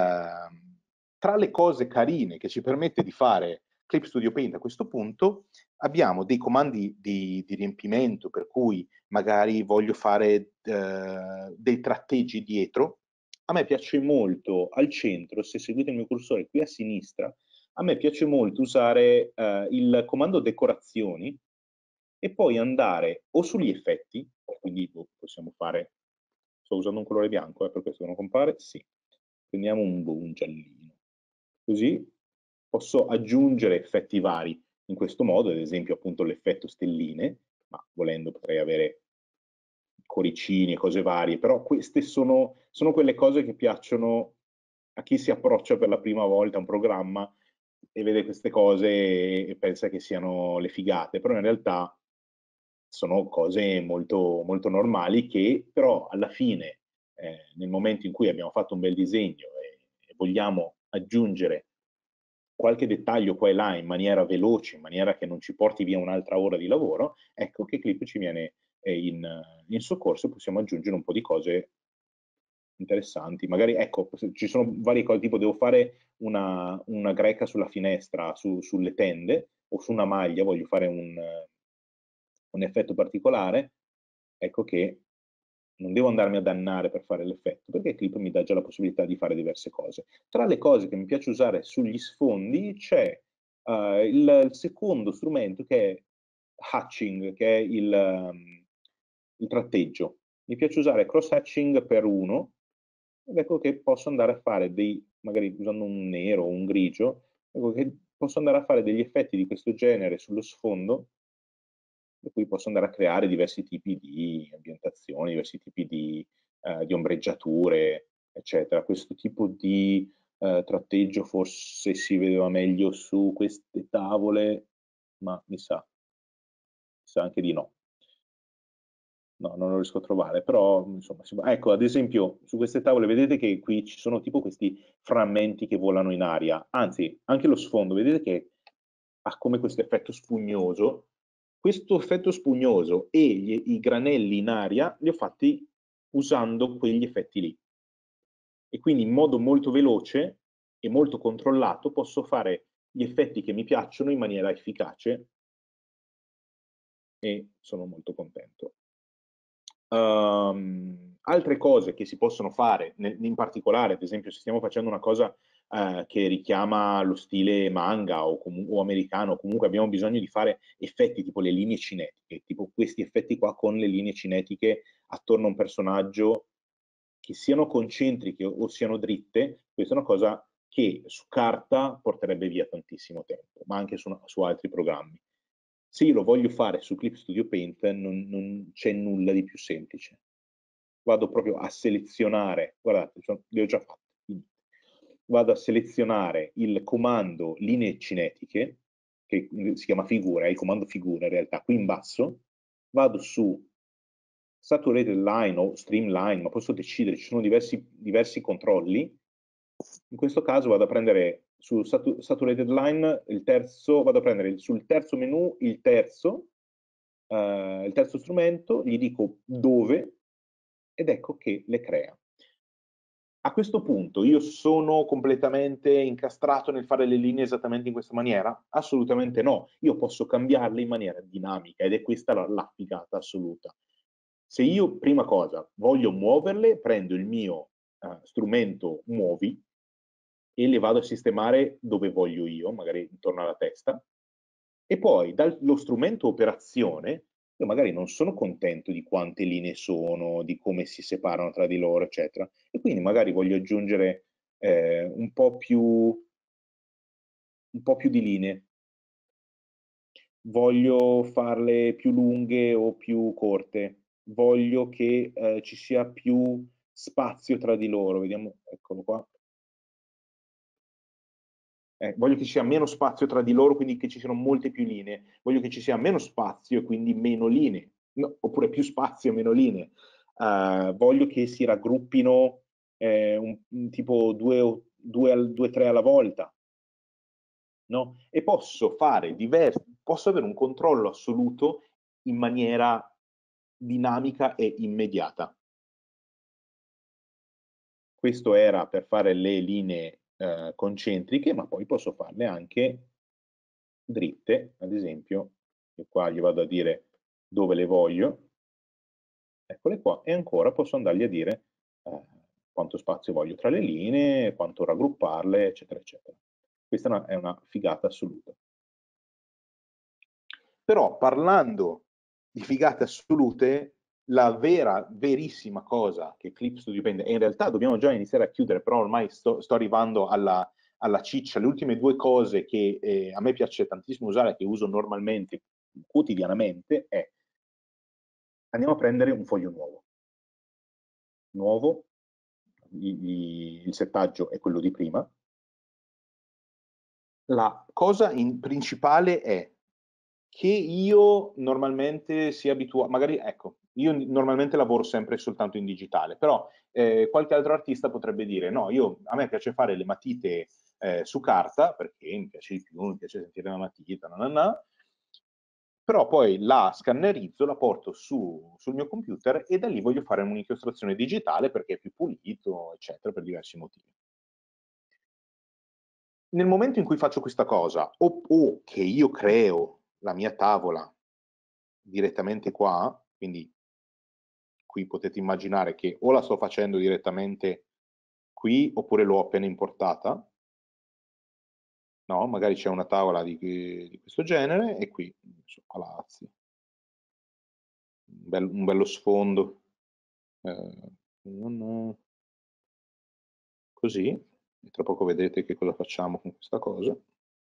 tra le cose carine che ci permette di fare Clip Studio Paint a questo punto abbiamo dei comandi di riempimento, per cui magari voglio fare dei tratteggi dietro. A me piace molto al centro, se seguite il mio cursore qui a sinistra, a me piace molto usare il comando decorazioni e poi andare o sugli effetti, quindi possiamo fare, sto usando un colore bianco, per questo non compare, sì, prendiamo un giallino, così posso aggiungere effetti vari in questo modo, ad esempio appunto l'effetto stelline, ma volendo potrei avere coricini e cose varie, però queste sono quelle cose che piacciono a chi si approccia per la prima volta a un programma e vede queste cose e pensa che siano le figate, però in realtà sono cose molto, molto normali che però alla fine, nel momento in cui abbiamo fatto un bel disegno e vogliamo aggiungere qualche dettaglio qua e là in maniera veloce, in maniera che non ci porti via un'altra ora di lavoro, ecco che Clip ci viene in soccorso e possiamo aggiungere un po' di cose interessanti. Magari, ecco, ci sono varie cose, tipo devo fare una greca sulla finestra, sulle tende, o su una maglia, voglio fare un effetto particolare, ecco che non devo andarmi a dannare per fare l'effetto, perché Clip mi dà già la possibilità di fare diverse cose. Tra le cose che mi piace usare sugli sfondi c'è il secondo strumento che è hatching, che è il tratteggio. Mi piace usare cross hatching per uno, ed ecco che posso andare a fare magari usando un nero o un grigio, ecco che posso andare a fare degli effetti di questo genere sullo sfondo, per cui posso andare a creare diversi tipi di ambientazioni, diversi tipi di ombreggiature, eccetera. Questo tipo di tratteggio forse si vedeva meglio su queste tavole, ma mi sa anche di no. No, non lo riesco a trovare, però insomma, ecco, ad esempio, su queste tavole vedete che qui ci sono tipo questi frammenti che volano in aria, anzi, anche lo sfondo, vedete che ha come questo effetto spugnoso. Questo effetto spugnoso e i granelli in aria li ho fatti usando quegli effetti lì. E quindi in modo molto veloce e molto controllato posso fare gli effetti che mi piacciono in maniera efficace e sono molto contento. Altre cose che si possono fare, in particolare, ad esempio, se stiamo facendo una cosa che richiama lo stile manga o americano, o comunque abbiamo bisogno di fare effetti tipo le linee cinetiche, tipo questi effetti qua con le linee cinetiche attorno a un personaggio che siano concentriche o siano dritte, questa è una cosa che su carta porterebbe via tantissimo tempo, ma anche su altri programmi. Se io lo voglio fare su Clip Studio Paint non c'è nulla di più semplice. Vado proprio a selezionare, guardate, li ho già fatti. Vado a selezionare il comando linee cinetiche, che si chiama figura, è il comando figura in realtà, qui in basso, vado su Saturated Line o Streamline, ma posso decidere, ci sono diversi controlli. In questo caso vado a prendere su Saturated Line il terzo, vado a prendere sul terzo menu il terzo strumento, gli dico dove, ed ecco che le crea. A questo punto io sono completamente incastrato nel fare le linee esattamente in questa maniera? Assolutamente no, io posso cambiarle in maniera dinamica ed è questa la figata assoluta. Se io, prima cosa, voglio muoverle, prendo il mio strumento muovi e le vado a sistemare dove voglio io, magari intorno alla testa, e poi dallo strumento operazione io magari non sono contento di quante linee sono, di come si separano tra di loro, eccetera, e quindi magari voglio aggiungere un po' più di linee. Voglio farle più lunghe o più corte, voglio che ci sia più spazio tra di loro, vediamo, eccolo qua. Voglio che ci sia meno spazio tra di loro, quindi che ci siano molte più linee, voglio che ci sia meno spazio e quindi meno linee, no, oppure più spazio e meno linee. Voglio che si raggruppino tipo 2-3 alla volta, no? E posso avere un controllo assoluto in maniera dinamica e immediata. Questo era per fare le linee concentriche, ma poi posso farle anche dritte, ad esempio, e qua gli vado a dire dove le voglio, eccole qua, e ancora posso andargli a dire quanto spazio voglio tra le linee, quanto raggrupparle, eccetera, eccetera. Questa è una figata assoluta. Però parlando di figate assolute, la verissima cosa che Clip Studio Paint, e in realtà dobbiamo già iniziare a chiudere, però ormai sto arrivando alla ciccia, le ultime due cose che a me piace tantissimo usare, che uso normalmente, quotidianamente, è andiamo a prendere un foglio nuovo, il settaggio è quello di prima. La cosa principale è che io normalmente sia abituato, magari ecco, io normalmente lavoro sempre soltanto in digitale, però qualche altro artista potrebbe dire no, a me piace fare le matite su carta, perché mi piace di più, mi piace sentire la matita, però poi la scannerizzo, la porto sul mio computer e da lì voglio fare un'inchiostrazione digitale perché è più pulito, eccetera, per diversi motivi. Nel momento in cui faccio questa cosa, o che io creo la mia tavola direttamente qua, quindi qui potete immaginare che o la sto facendo direttamente qui oppure l'ho appena importata, no? Magari c'è una tavola di questo genere e qui palazzi, un bello sfondo, così, e tra poco vedete che cosa facciamo con questa cosa.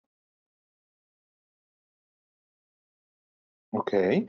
Ok.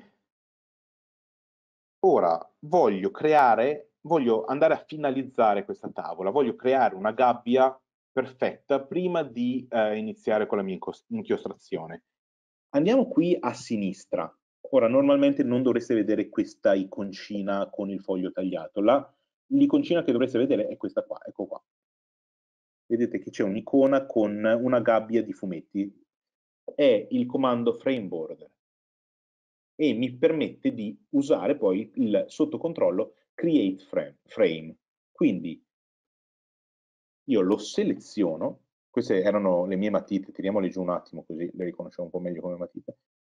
Ora voglio andare a finalizzare questa tavola, voglio creare una gabbia perfetta prima di iniziare con la mia inchiostrazione. Andiamo qui a sinistra. Ora, normalmente non dovreste vedere questa iconcina con il foglio tagliato. L'iconcina che dovreste vedere è questa qua, ecco qua. Vedete che c'è un'icona con una gabbia di fumetti. È il comando frame border e mi permette di usare poi il sottocontrollo create frame. Quindi io lo seleziono, queste erano le mie matite, tiriamole giù un attimo così le riconosciamo un po' meglio come matite.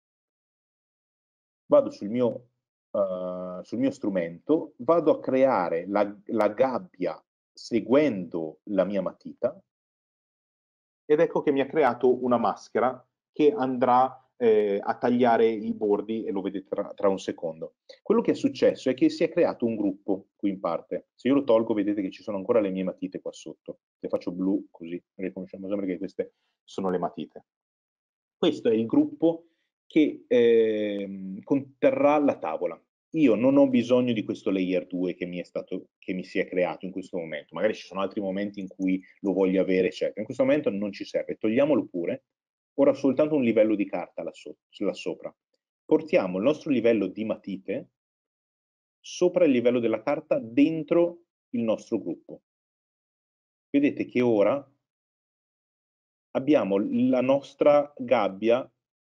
Vado sul mio strumento, vado a creare la gabbia seguendo la mia matita ed ecco che mi ha creato una maschera che andrà a tagliare i bordi e lo vedete tra un secondo. Quello che è successo è che si è creato un gruppo qui in parte. Se io lo tolgo vedete che ci sono ancora le mie matite qua sotto. Se faccio blu così riconosciamo sempre che queste sono le matite. Questo è il gruppo che conterrà la tavola. Io non ho bisogno di questo layer 2 che mi si è creato in questo momento. Magari ci sono altri momenti in cui lo voglio avere, eccetera. In questo momento non ci serve, togliamolo pure. Ora ho soltanto un livello di carta là sopra. Portiamo il nostro livello di matite sopra il livello della carta dentro il nostro gruppo. Vedete che ora abbiamo la nostra gabbia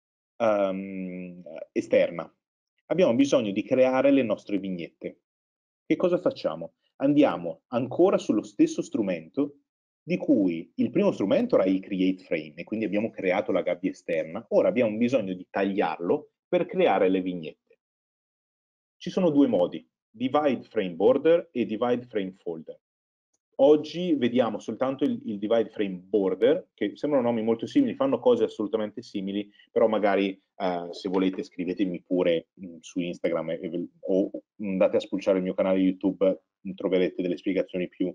esterna. Abbiamo bisogno di creare le nostre vignette. Che cosa facciamo? Andiamo ancora sullo stesso strumento di cui il primo strumento era il create frame e quindi abbiamo creato la gabbia esterna. Ora abbiamo bisogno di tagliarlo per creare le vignette. Ci sono due modi, divide frame border e divide frame folder. Oggi vediamo soltanto il divide frame border, che sembrano nomi molto simili, fanno cose assolutamente simili, però magari se volete scrivetemi pure su Instagram o andate a spulciare il mio canale YouTube, troverete delle spiegazioni più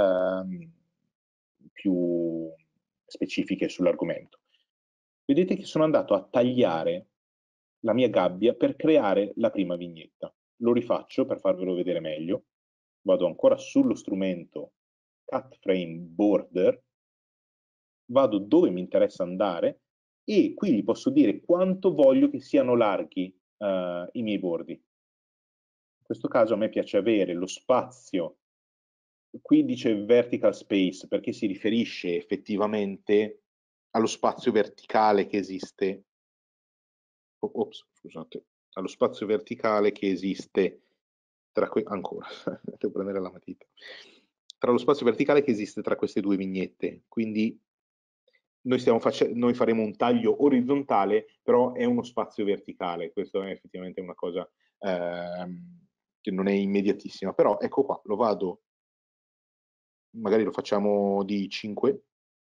specifiche sull'argomento. Vedete che sono andato a tagliare la mia gabbia per creare la prima vignetta. Lo rifaccio per farvelo vedere meglio. Vado ancora sullo strumento Cut Frame Border, vado dove mi interessa andare e qui gli posso dire quanto voglio che siano larghi i miei bordi. In questo caso a me piace avere lo spazio, qui dice vertical space perché si riferisce effettivamente allo spazio verticale che esiste, scusate, allo spazio verticale che esiste tra ancora, devo prendere la matita, tra lo spazio verticale che esiste tra queste due vignette, quindi noi faremo un taglio orizzontale, però è uno spazio verticale, questo è effettivamente una cosa che non è immediatissima, però ecco qua, lo vado, magari lo facciamo di 5,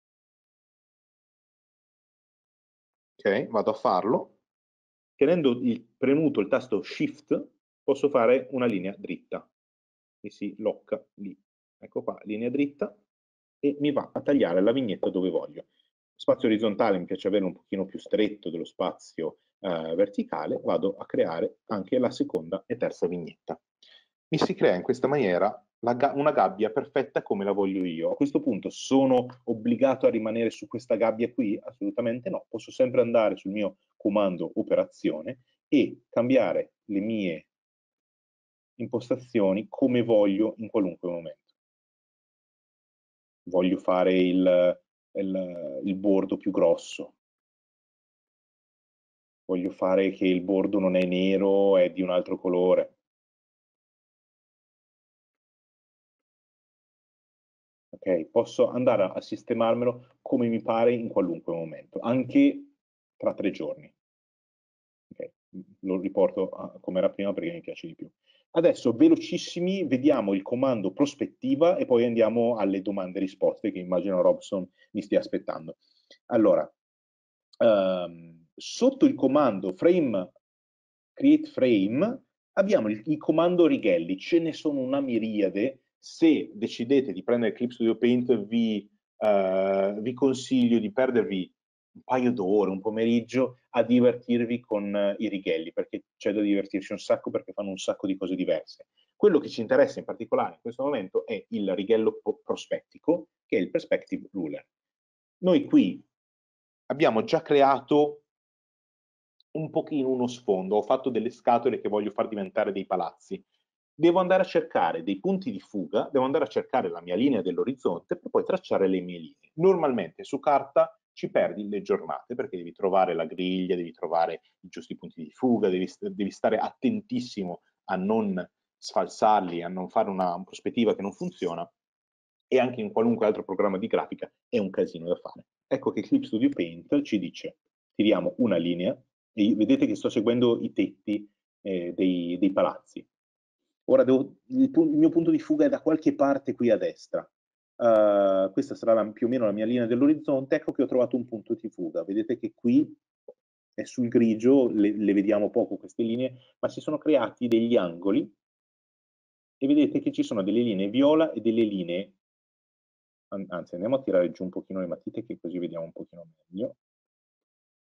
ok, vado a farlo, tenendo premuto il tasto Shift posso fare una linea dritta, e si locca lì, ecco qua, linea dritta, e mi va a tagliare la vignetta dove voglio. Spazio orizzontale mi piace avere un pochino più stretto dello spazio verticale, vado a creare anche la seconda e terza vignetta. Mi si crea in questa maniera una gabbia perfetta come la voglio io. A questo punto sono obbligato a rimanere su questa gabbia qui? Assolutamente no, posso sempre andare sul mio comando operazione e cambiare le mie impostazioni come voglio in qualunque momento. Voglio fare il bordo più grosso, voglio fare che il bordo non è nero, è di un altro colore. Ok, posso andare a sistemarmelo come mi pare in qualunque momento, anche tra 3 giorni. Okay, lo riporto come era prima perché mi piace di più. Adesso, velocissimi, vediamo il comando prospettiva e poi andiamo alle domande e risposte che immagino Robson mi stia aspettando. Allora, sotto il comando create frame abbiamo il comando righelli, ce ne sono una miriade. Se decidete di prendere Clip Studio Paint vi consiglio di perdervi un paio d'ore, un pomeriggio a divertirvi con i righelli, perché c'è da divertirci un sacco perché fanno un sacco di cose diverse. Quello che ci interessa in particolare in questo momento è il righello prospettico, che è il Perspective Ruler. Noi qui abbiamo già creato un pochino uno sfondo, ho fatto delle scatole che voglio far diventare dei palazzi. Devo andare a cercare dei punti di fuga, devo andare a cercare la mia linea dell'orizzonte per poi tracciare le mie linee. Normalmente su carta ci perdi le giornate perché devi trovare la griglia, devi trovare i giusti punti di fuga, devi stare attentissimo a non sfalsarli, a non fare una prospettiva che non funziona, e anche in qualunque altro programma di grafica è un casino da fare. Ecco che Clip Studio Paint ci dice, tiriamo una linea, e vedete che sto seguendo i tetti dei palazzi. Ora il mio punto di fuga è da qualche parte qui a destra. Questa sarà più o meno la mia linea dell'orizzonte. Ecco che ho trovato un punto di fuga. Vedete che qui è sul grigio, le vediamo poco queste linee, ma si sono creati degli angoli e vedete che ci sono delle linee viola e delle linee, anzi andiamo a tirare giù un pochino le matite che così vediamo un pochino meglio.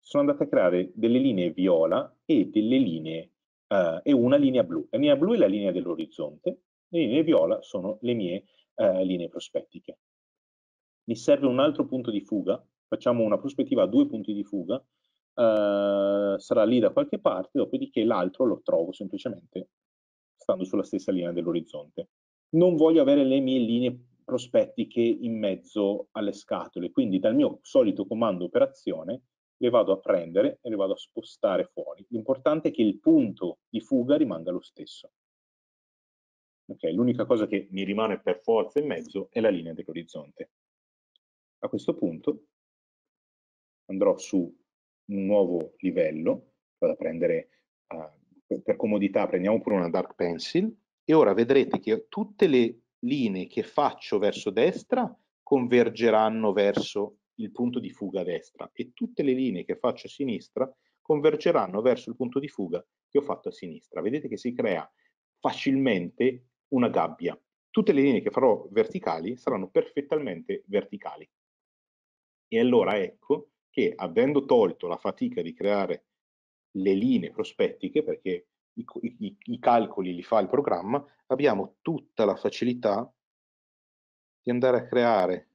sono andate a creare delle linee viola e delle linee e una linea blu. La linea blu è la linea dell'orizzonte, le linee viola sono le mie linee prospettiche. Mi serve un altro punto di fuga, facciamo una prospettiva a 2 punti di fuga, sarà lì da qualche parte, dopodiché l'altro lo trovo semplicemente stando sulla stessa linea dell'orizzonte. Non voglio avere le mie linee prospettiche in mezzo alle scatole, quindi dal mio solito comando operazione le vado a prendere e le vado a spostare fuori. L'importante è che il punto di fuga rimanga lo stesso. Okay, l'unica cosa che mi rimane per forza in mezzo è la linea dell'orizzonte. A questo punto andrò su un nuovo livello, vado a prendere, per comodità prendiamo pure una dark pencil, e ora vedrete che tutte le linee che faccio verso destra convergeranno verso il punto di fuga a destra e tutte le linee che faccio a sinistra convergeranno verso il punto di fuga che ho fatto a sinistra. Vedete che si crea facilmente una gabbia. Tutte le linee che farò verticali saranno perfettamente verticali. E allora ecco che, avendo tolto la fatica di creare le linee prospettiche, perché i calcoli li fa il programma, abbiamo tutta la facilità di andare a creare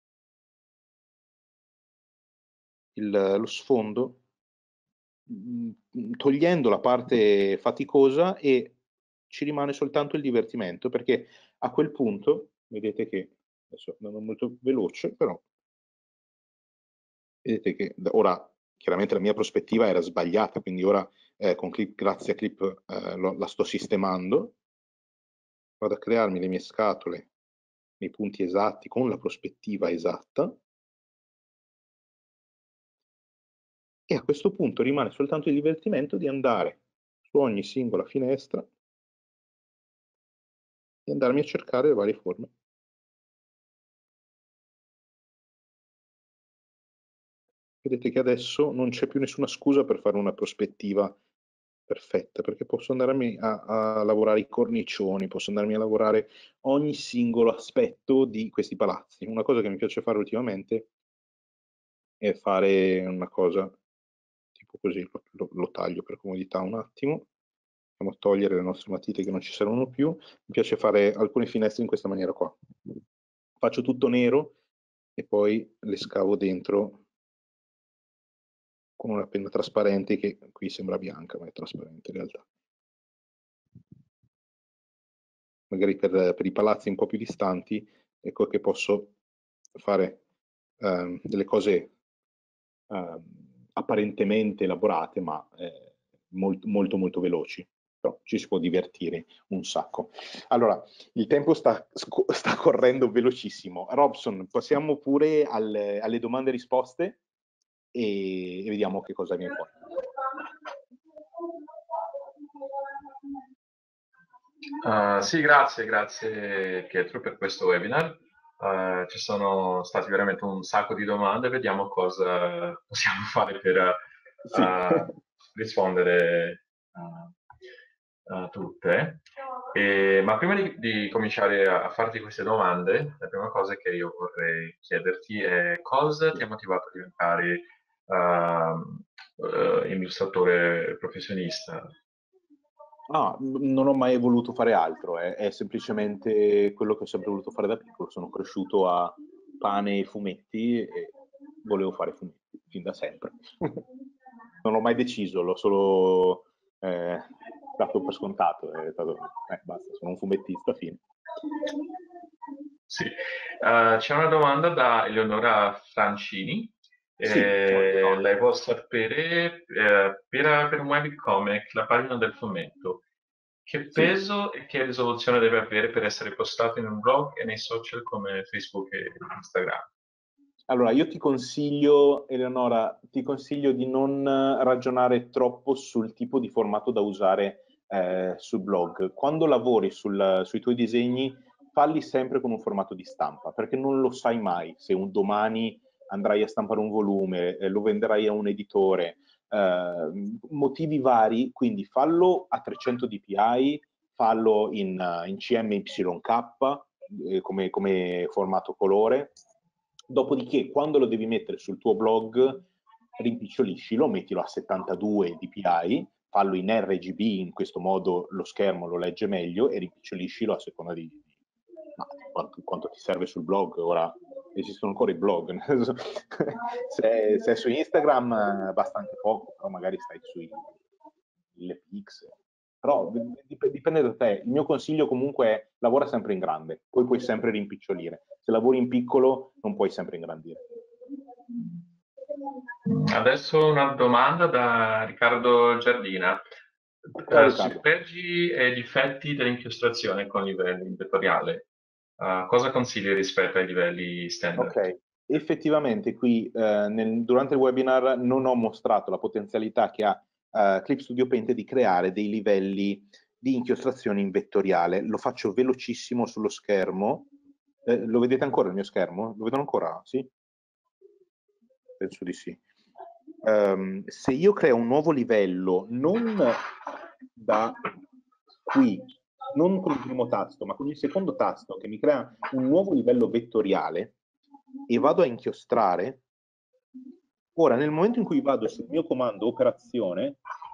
lo sfondo, togliendo la parte faticosa, e ci rimane soltanto il divertimento, perché a quel punto, vedete che, adesso non molto veloce, però vedete che ora chiaramente la mia prospettiva era sbagliata, quindi ora con Clip, grazie a Clip la sto sistemando. Vado a crearmi le mie scatole nei punti esatti con la prospettiva esatta, e a questo punto rimane soltanto il divertimento di andare su ogni singola finestra e andarmi a cercare le varie forme. Vedete che adesso non c'è più nessuna scusa per fare una prospettiva perfetta, perché posso andarmi a lavorare i cornicioni, posso andarmi a lavorare ogni singolo aspetto di questi palazzi. Una cosa che mi piace fare ultimamente è fare una cosa tipo così, lo taglio per comodità un attimo, andiamo a togliere le nostre matite che non ci servono più. Mi piace fare alcune finestre in questa maniera qua. Faccio tutto nero e poi le scavo dentro con una penna trasparente, che qui sembra bianca ma è trasparente in realtà. Magari per i palazzi un po' più distanti, ecco che posso fare delle cose apparentemente elaborate, ma molto molto veloci. Però ci si può divertire un sacco. Allora, il tempo sta correndo velocissimo. Robson, passiamo pure alle domande e risposte e vediamo che cosa viene fuori. Sì, grazie Pietro per questo webinar. Ci sono stati veramente un sacco di domande, vediamo cosa possiamo fare per Sì. rispondere a tutte. Ma prima di cominciare a farti queste domande, la prima cosa che io vorrei chiederti è cosa ti ha motivato a diventare illustratore professionista? Non ho mai voluto fare altro, è semplicemente quello che ho sempre voluto fare da piccolo. Sono cresciuto a pane e fumetti e volevo fare fumetti fin da sempre. Non ho mai deciso, l'ho solo dato per scontato, è stato, basta, sono un fumettista, fine. Sì. C'è una domanda da Eleonora Francini. Sì, Lei vuole sapere, per un webcomic, la pagina del fumetto, che sì. peso e che risoluzione deve avere per essere postato in un blog e nei social come Facebook e Instagram? Allora, io ti consiglio, Eleonora, di non ragionare troppo sul tipo di formato da usare sul blog. Quando lavori sui tuoi disegni, falli sempre con un formato di stampa, perché non lo sai mai se un domani andrai a stampare un volume, lo venderai a un editore, motivi vari, quindi fallo a 300 dpi, fallo in CMYK come formato colore. Dopodiché, quando lo devi mettere sul tuo blog, rimpiccioliscilo, mettilo a 72 dpi, fallo in RGB, in questo modo lo schermo lo legge meglio, e rimpiccioliscilo a seconda di quanto ti serve sul blog. Ora esistono ancora i blog, se è su Instagram basta anche poco, però magari stai sui 1000 pixel. Però dipende da te. Il mio consiglio comunque è: lavora sempre in grande, poi puoi sempre rimpicciolire. Se lavori in piccolo non puoi sempre ingrandire. Adesso una domanda da Riccardo Giardina. Ciao Sui Riccardo. pregi e difetti dell'inchiostrazione con livelli in vettoriale, cosa consigli rispetto ai livelli standard? Ok, effettivamente qui durante il webinar non ho mostrato la potenzialità che ha Clip Studio Paint di creare dei livelli di inchiostrazione in vettoriale. Lo faccio velocissimo sullo schermo. Lo vedete ancora il mio schermo? Lo vedono ancora? Sì? Penso di sì. Se io creo un nuovo livello, non da qui, non con il primo tasto, ma con il secondo tasto, che mi crea un nuovo livello vettoriale, e vado a inchiostrare, ora nel momento in cui vado sul mio comando operazione,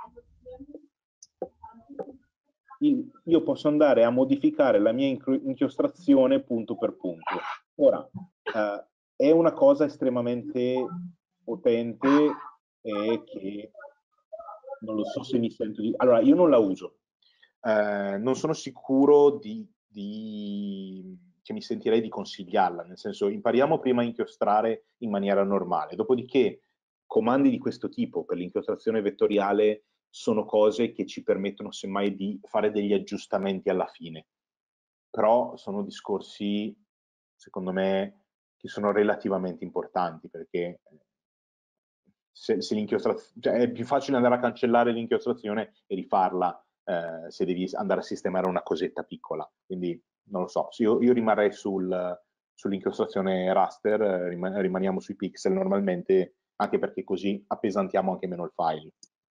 io posso andare a modificare la mia inchiostrazione punto per punto. Ora, è una cosa estremamente potente e che non lo so se mi sento di... Allora, io non la uso. Non sono sicuro che mi sentirei di consigliarla, nel senso, impariamo prima a inchiostrare in maniera normale, dopodiché comandi di questo tipo per l'inchiostrazione vettoriale sono cose che ci permettono semmai di fare degli aggiustamenti alla fine, però sono discorsi, secondo me, che sono relativamente importanti, perché se l'inchiostrazione, cioè è più facile andare a cancellare l'inchiostrazione e rifarla se devi andare a sistemare una cosetta piccola. Quindi non lo so, io rimarrei sull'inchiostrazione raster, rimaniamo sui pixel normalmente, anche perché così appesantiamo anche meno il file.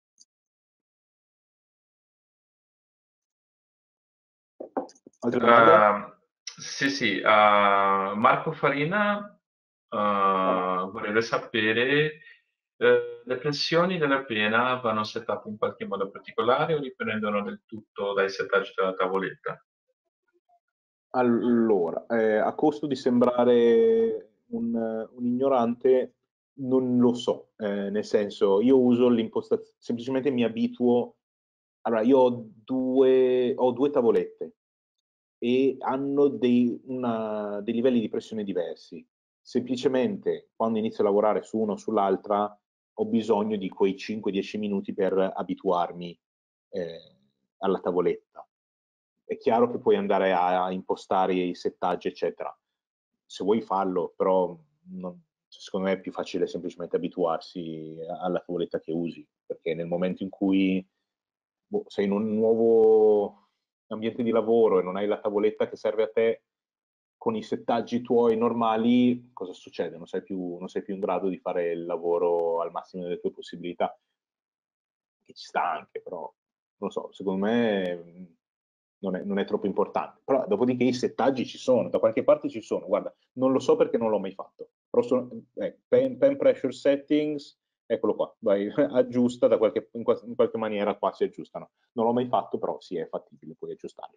Altre domande? Sì, Marco Farina vorrebbe sapere, le pressioni della pena vanno settate in qualche modo particolare o dipendono del tutto dai settaggi della tavoletta? Allora, a costo di sembrare un ignorante, non lo so, nel senso, io uso l'impostazione, semplicemente mi abituo. Allora, io ho due tavolette e hanno dei livelli di pressione diversi. Semplicemente quando inizio a lavorare su una o sull'altra ho bisogno di quei 5-10 minuti per abituarmi alla tavoletta. È chiaro che puoi andare a impostare i settaggi, eccetera. Se vuoi farlo, però secondo me è più facile semplicemente abituarsi alla tavoletta che usi, perché nel momento in cui sei in un nuovo ambiente di lavoro e non hai la tavoletta che serve a te con i settaggi tuoi normali, cosa succede? Non sei più in grado di fare il lavoro al massimo delle tue possibilità, che ci sta anche, però non lo so, secondo me non è troppo importante. Però dopodiché i settaggi ci sono, da qualche parte ci sono, guarda, non lo so perché non l'ho mai fatto, però pen pressure settings, eccolo qua, vai, aggiusta in qualche maniera, qua si aggiustano. Non l'ho mai fatto, però sì, è fattibile, puoi aggiustarli.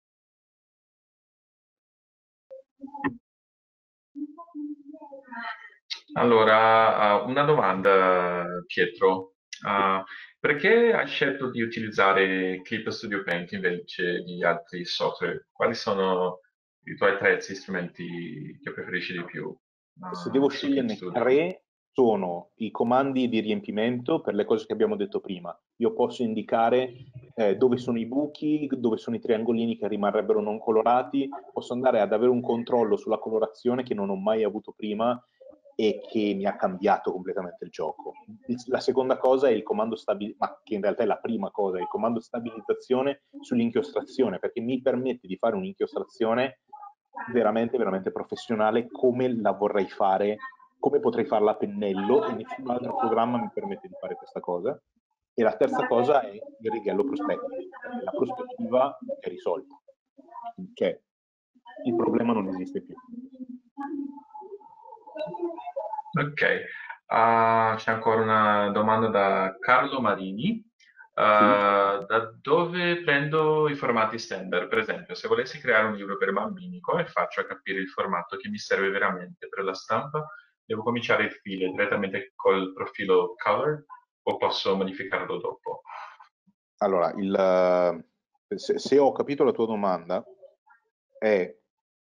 Allora, una domanda, Pietro. Perché hai scelto di utilizzare Clip Studio Paint invece di altri software? Quali sono i tuoi attrezzi, strumenti che preferisci di più Se devo su Clip sceglierne Studio? 3, sono i comandi di riempimento per le cose che abbiamo detto prima. Io posso indicare dove sono i buchi, dove sono i triangolini che rimarrebbero non colorati, posso andare ad avere un controllo sulla colorazione che non ho mai avuto prima e che mi ha cambiato completamente il gioco. La seconda cosa è il comando ma che in realtà è la prima cosa, è il comando stabilizzazione sull'inchiostrazione, perché mi permette di fare un'inchiostrazione veramente, veramente professionale, come la vorrei fare, come potrei farla a pennello, e nessun altro programma mi permette di fare questa cosa. E la terza cosa è il righello prospettico, perché la prospettiva è risolta, cioè il problema non esiste più. Ok. C'è ancora una domanda da Carlo Marini. Sì. Da dove prendo i formati standard? Per esempio, se volessi creare un libro per bambini, come faccio a capire il formato che mi serve veramente per la stampa? Devo cominciare il file direttamente col profilo Color o posso modificarlo dopo? Allora, se ho capito la tua domanda, è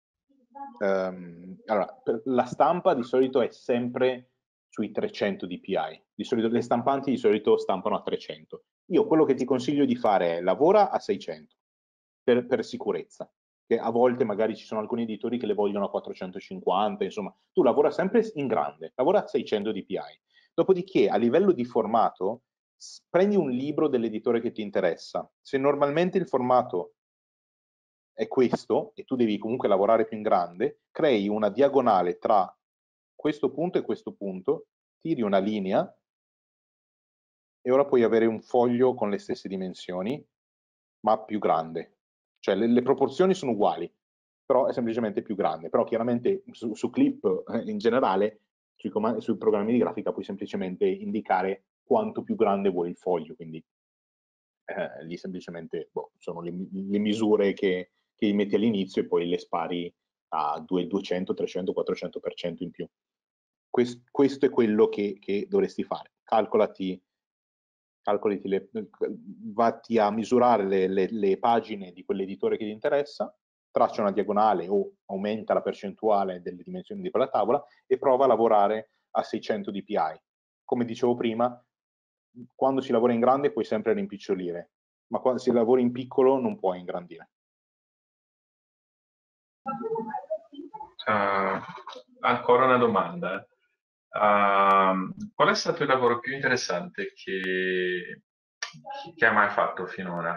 allora, la stampa di solito è sempre sui 300 dpi. Di solito le stampanti di solito stampano a 300. Io quello che ti consiglio di fare è lavora a 600 per sicurezza, che a volte magari ci sono alcuni editori che le vogliono a 450, insomma, tu lavora sempre in grande, lavora a 600 dpi. Dopodiché a livello di formato prendi un libro dell'editore che ti interessa. Se normalmente il formato è questo e tu devi comunque lavorare più in grande, crei una diagonale tra questo punto e questo punto, tiri una linea e ora puoi avere un foglio con le stesse dimensioni, ma più grande. Cioè le proporzioni sono uguali, però è semplicemente più grande. Però chiaramente su Clip in generale, sui programmi di grafica puoi semplicemente indicare quanto più grande vuoi il foglio, quindi lì semplicemente sono le misure che metti all'inizio e poi le spari a 200, 300, 400% in più. Questo è quello che dovresti fare. Vatti a misurare le pagine di quell'editore che ti interessa, traccia una diagonale o aumenta la percentuale delle dimensioni di quella tavola e prova a lavorare a 600 dpi. Come dicevo prima, quando si lavora in grande puoi sempre rimpicciolire, ma quando si lavora in piccolo non puoi ingrandire. Ancora una domanda. Qual è stato il lavoro più interessante che hai mai fatto finora?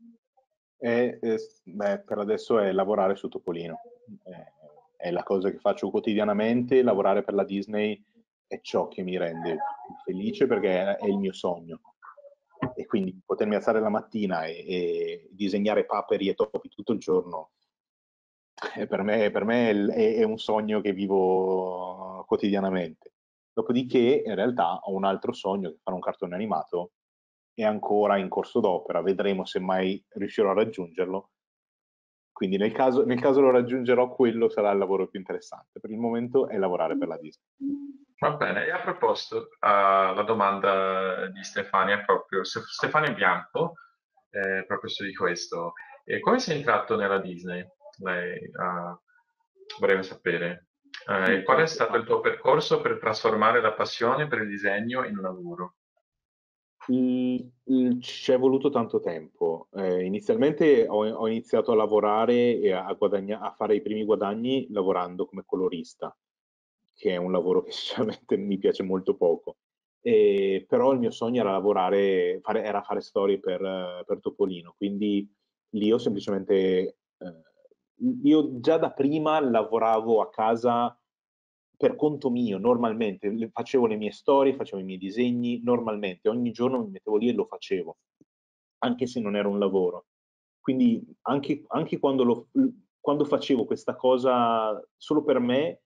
Per adesso è lavorare su Topolino. È la cosa che faccio quotidianamente. Lavorare per la Disney è ciò che mi rende felice perché è il mio sogno. E quindi potermi alzare la mattina e disegnare paperi e topi tutto il giorno per me è un sogno che vivo quotidianamente. Dopodiché, in realtà, ho un altro sogno, che fare un cartone animato, è ancora in corso d'opera, vedremo se mai riuscirò a raggiungerlo. Quindi nel caso lo raggiungerò, quello sarà il lavoro più interessante. Per il momento è lavorare per la Disney. Va bene, e a proposito, la domanda di Stefania è proprio, Stefania Bianco, proprio su di questo. Come sei entrato nella Disney? Lei, vorrei sapere. Qual è stato il tuo percorso per trasformare la passione per il disegno in un lavoro? Ci è voluto tanto tempo. Inizialmente ho iniziato a lavorare e a fare i primi guadagni lavorando come colorista, che è un lavoro che sinceramente mi piace molto poco. Però il mio sogno era era fare storie per Topolino, quindi lì ho semplicemente... io già da prima lavoravo a casa per conto mio, normalmente, facevo le mie storie, facevo i miei disegni, normalmente, ogni giorno mi mettevo lì e lo facevo, anche se non era un lavoro. Quindi anche quando facevo questa cosa solo per me,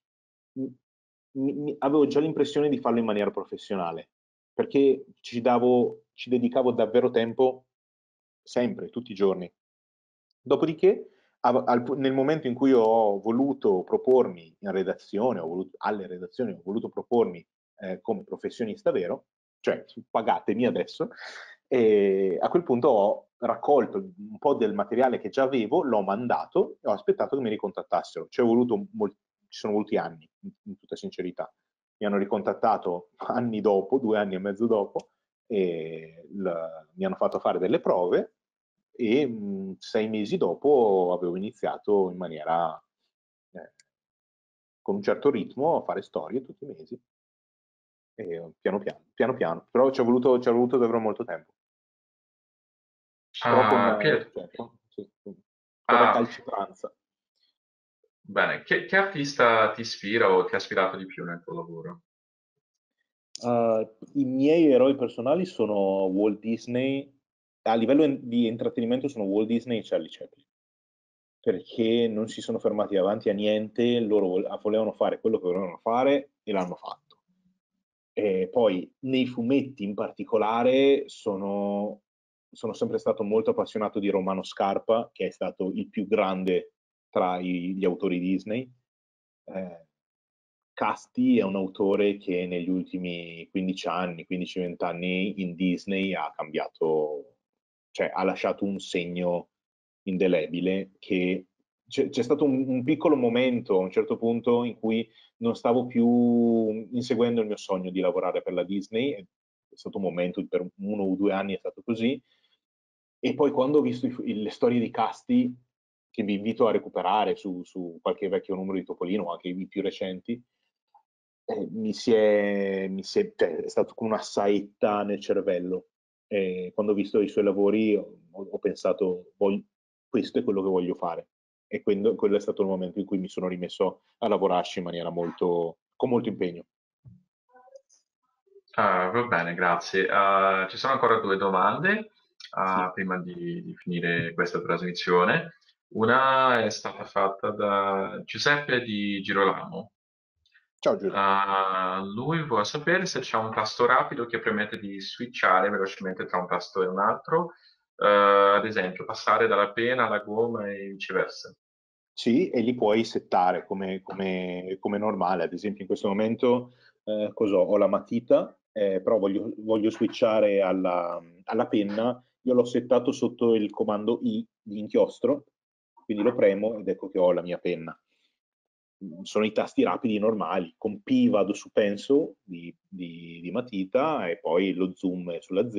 avevo già l'impressione di farlo in maniera professionale, perché ci dedicavo davvero tempo sempre, tutti i giorni. Dopodiché, nel momento in cui ho voluto propormi in redazione, alle redazioni ho voluto propormi come professionista vero, cioè pagatemi adesso, e a quel punto ho raccolto un po' del materiale che già avevo, l'ho mandato e ho aspettato che mi ricontattassero. Ci sono voluti anni, in tutta sincerità. Mi hanno ricontattato anni dopo, 2 anni e mezzo dopo, e mi hanno fatto fare delle prove e 6 mesi dopo avevo iniziato in maniera con un certo ritmo a fare storie tutti i mesi e piano piano, però ci è voluto davvero molto tempo, però Pier- con ah, recalcitranza. bene, che artista ti ispira o ti ha ispirato di più nel tuo lavoro? I miei eroi personali sono Walt Disney, a livello di intrattenimento sono Walt Disney e Charlie Chaplin, perché non si sono fermati davanti a niente, loro volevano fare quello che volevano fare e l'hanno fatto. E poi nei fumetti in particolare sono sempre stato molto appassionato di Romano Scarpa, che è stato il più grande tra gli autori Disney. Casti è un autore che negli ultimi 15 anni, 15-20 anni in Disney ha cambiato, cioè ha lasciato un segno indelebile che c'è stato un piccolo momento a un certo punto in cui non stavo più inseguendo il mio sogno di lavorare per la Disney, è stato un momento, per 1 o 2 anni è stato così, e poi quando ho visto le storie di Casti, che vi invito a recuperare su qualche vecchio numero di Topolino, o anche i più recenti, cioè, è stato come una saetta nel cervello. E quando ho visto i suoi lavori ho pensato, questo è quello che voglio fare. E quello è stato il momento in cui mi sono rimesso a lavorarci in maniera con molto impegno. Va bene, grazie. Ci sono ancora 2 domande, Sì. prima di finire questa trasmissione. Una è stata fatta da Giuseppe di Girolamo. Ciao Giuseppe. Lui vuole sapere se c'è un tasto rapido che permette di switchare velocemente tra un tasto e un altro, ad esempio passare dalla penna alla gomma e viceversa. Sì, e li puoi settare come normale. Ad esempio in questo momento ho la matita, però voglio switchare alla penna. Io l'ho settato sotto il comando I di inchiostro, quindi lo premo ed ecco che ho la mia penna. Sono i tasti rapidi normali. Con P vado su pencil di matita e poi lo zoom è sulla Z,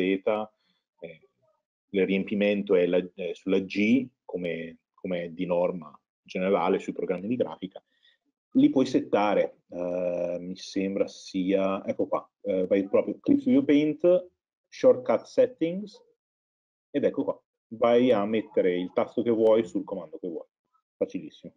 il riempimento è sulla G come è di norma generale sui programmi di grafica. Li puoi settare, mi sembra sia, ecco qua, vai proprio Clip Studio Paint, Shortcut Settings, ed ecco qua, vai a mettere il tasto che vuoi sul comando che vuoi. Facilissimo.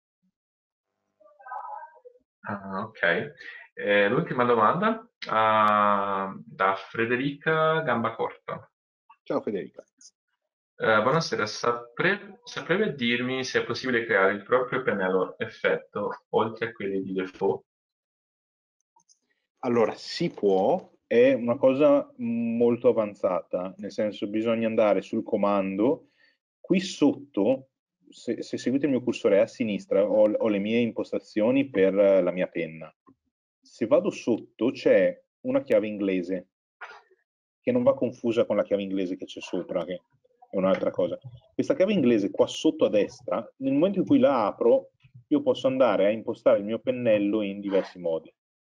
Ok. L'ultima domanda, da Federica Gambacorta. Ciao Federica. Buonasera, saprebbe dirmi se è possibile creare il proprio pennello effetto oltre a quelli di default? Allora, si può, è una cosa molto avanzata, nel senso bisogna andare sul comando, qui sotto, se seguite il mio cursore a sinistra, ho le mie impostazioni per la mia penna. Se vado sotto c'è una chiave inglese, che non va confusa con la chiave inglese che c'è sopra, che è un'altra cosa. Questa chiave inglese qua sotto a destra, nel momento in cui la apro, io posso andare a impostare il mio pennello in diversi modi.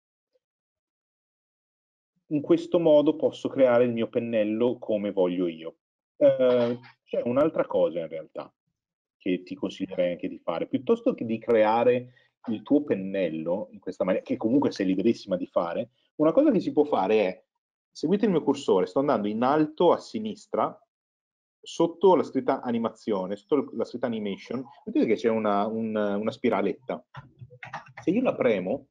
In questo modo posso creare il mio pennello come voglio io. C'è un'altra cosa in realtà che ti consiglierei anche di fare, piuttosto che di creare il tuo pennello in questa maniera, che comunque sei liberissima di fare, una cosa che si può fare è, seguite il mio cursore, sto andando in alto a sinistra, sotto la scritta animazione, sotto la scritta animation, vedete che c'è una spiraletta. Se io la premo,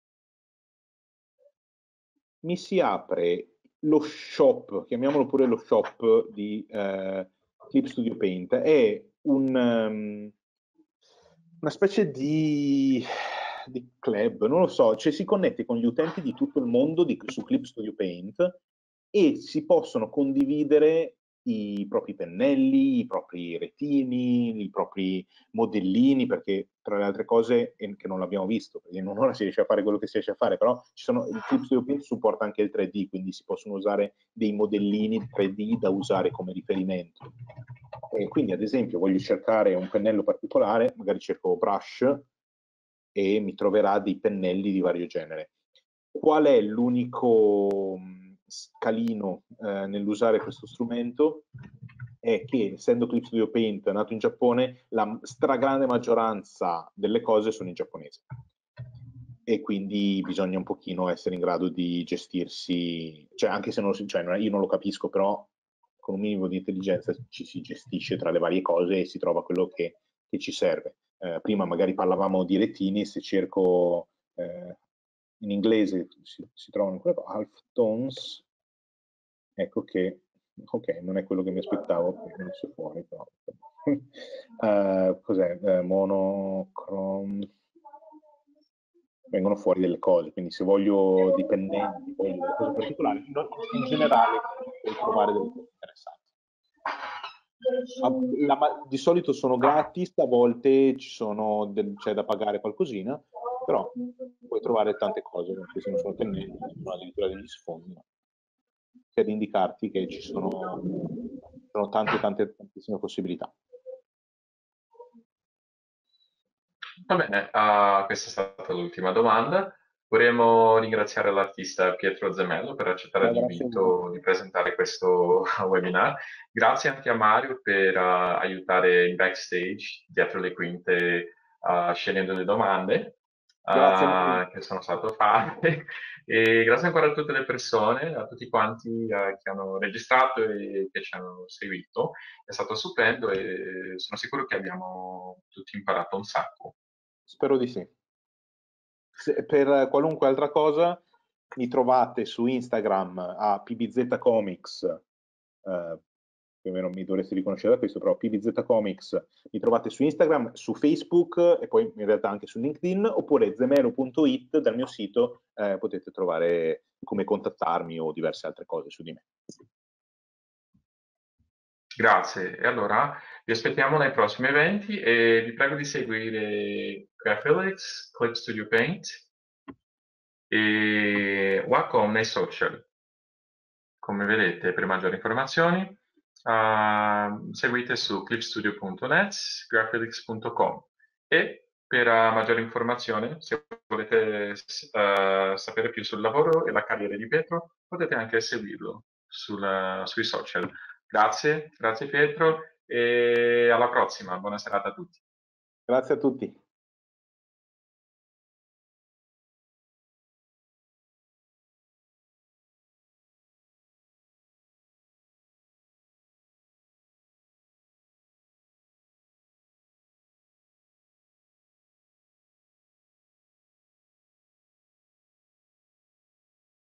mi si apre lo shop, chiamiamolo pure lo shop di Clip Studio Paint, è una specie di club, non lo so, cioè si connette con gli utenti di tutto il mondo su Clip Studio Paint e si possono condividere i propri pennelli, i propri retini, i propri modellini, perché tra le altre cose, che non l'abbiamo visto, perché in un'ora si riesce a fare quello che si riesce a fare, però il Clip Studio Paint supporta anche il 3D, quindi si possono usare dei modellini 3D da usare come riferimento. E quindi ad esempio voglio cercare un pennello particolare, magari cerco brush e mi troverà dei pennelli di vario genere. Qual è l'unico scalino nell'usare questo strumento? È che essendo Clip Studio Paint nato in Giappone, la stragrande maggioranza delle cose sono in giapponese e quindi bisogna un pochino essere in grado di gestirsi, cioè anche se io non lo capisco, però con un minimo di intelligenza ci si gestisce tra le varie cose e si trova quello che ci serve. Prima magari parlavamo di retini, se cerco in inglese si trovano halftones, ecco che ok, non è quello che mi aspettavo che venisse fuori, però cos'è? Monochrome, vengono fuori delle cose, quindi se voglio dipendenti, voglio delle cose particolari, in generale puoi trovare delle cose interessanti. Di solito sono gratis, a volte c'è da pagare qualcosina, però puoi trovare tante cose, questi non sono tendenti, sono addirittura degli sfondi, per indicarti che ci sono tantissime possibilità. Va bene, questa è stata l'ultima domanda. Vorremmo ringraziare l'artista Pietro Zemello per accettare l'invito di presentare questo webinar. Grazie anche a Mario per aiutare in backstage, dietro le quinte, scegliendo le domande che sono state fatte. E grazie ancora a tutte le persone, a tutti quanti che hanno registrato e che ci hanno seguito. È stato stupendo e sono sicuro che abbiamo tutti imparato un sacco. Spero di sì. Per qualunque altra cosa mi trovate su Instagram a PBZ Comics, più o meno mi dovreste riconoscere da questo, però PBZ Comics mi trovate su Instagram, su Facebook e poi in realtà anche su LinkedIn, oppure zemelo.it dal mio sito potete trovare come contattarmi o diverse altre cose su di me. Grazie, e allora vi aspettiamo nei prossimi eventi e vi prego di seguire Graphics, Clip Studio Paint e Wacom nei social. Come vedete, per maggiori informazioni seguite su clipstudio.net, graphics.com e per maggiore informazione, se volete sapere più sul lavoro e la carriera di Pietro, potete anche seguirlo sui social. Grazie Pietro e alla prossima. Buona serata a tutti. Grazie a tutti.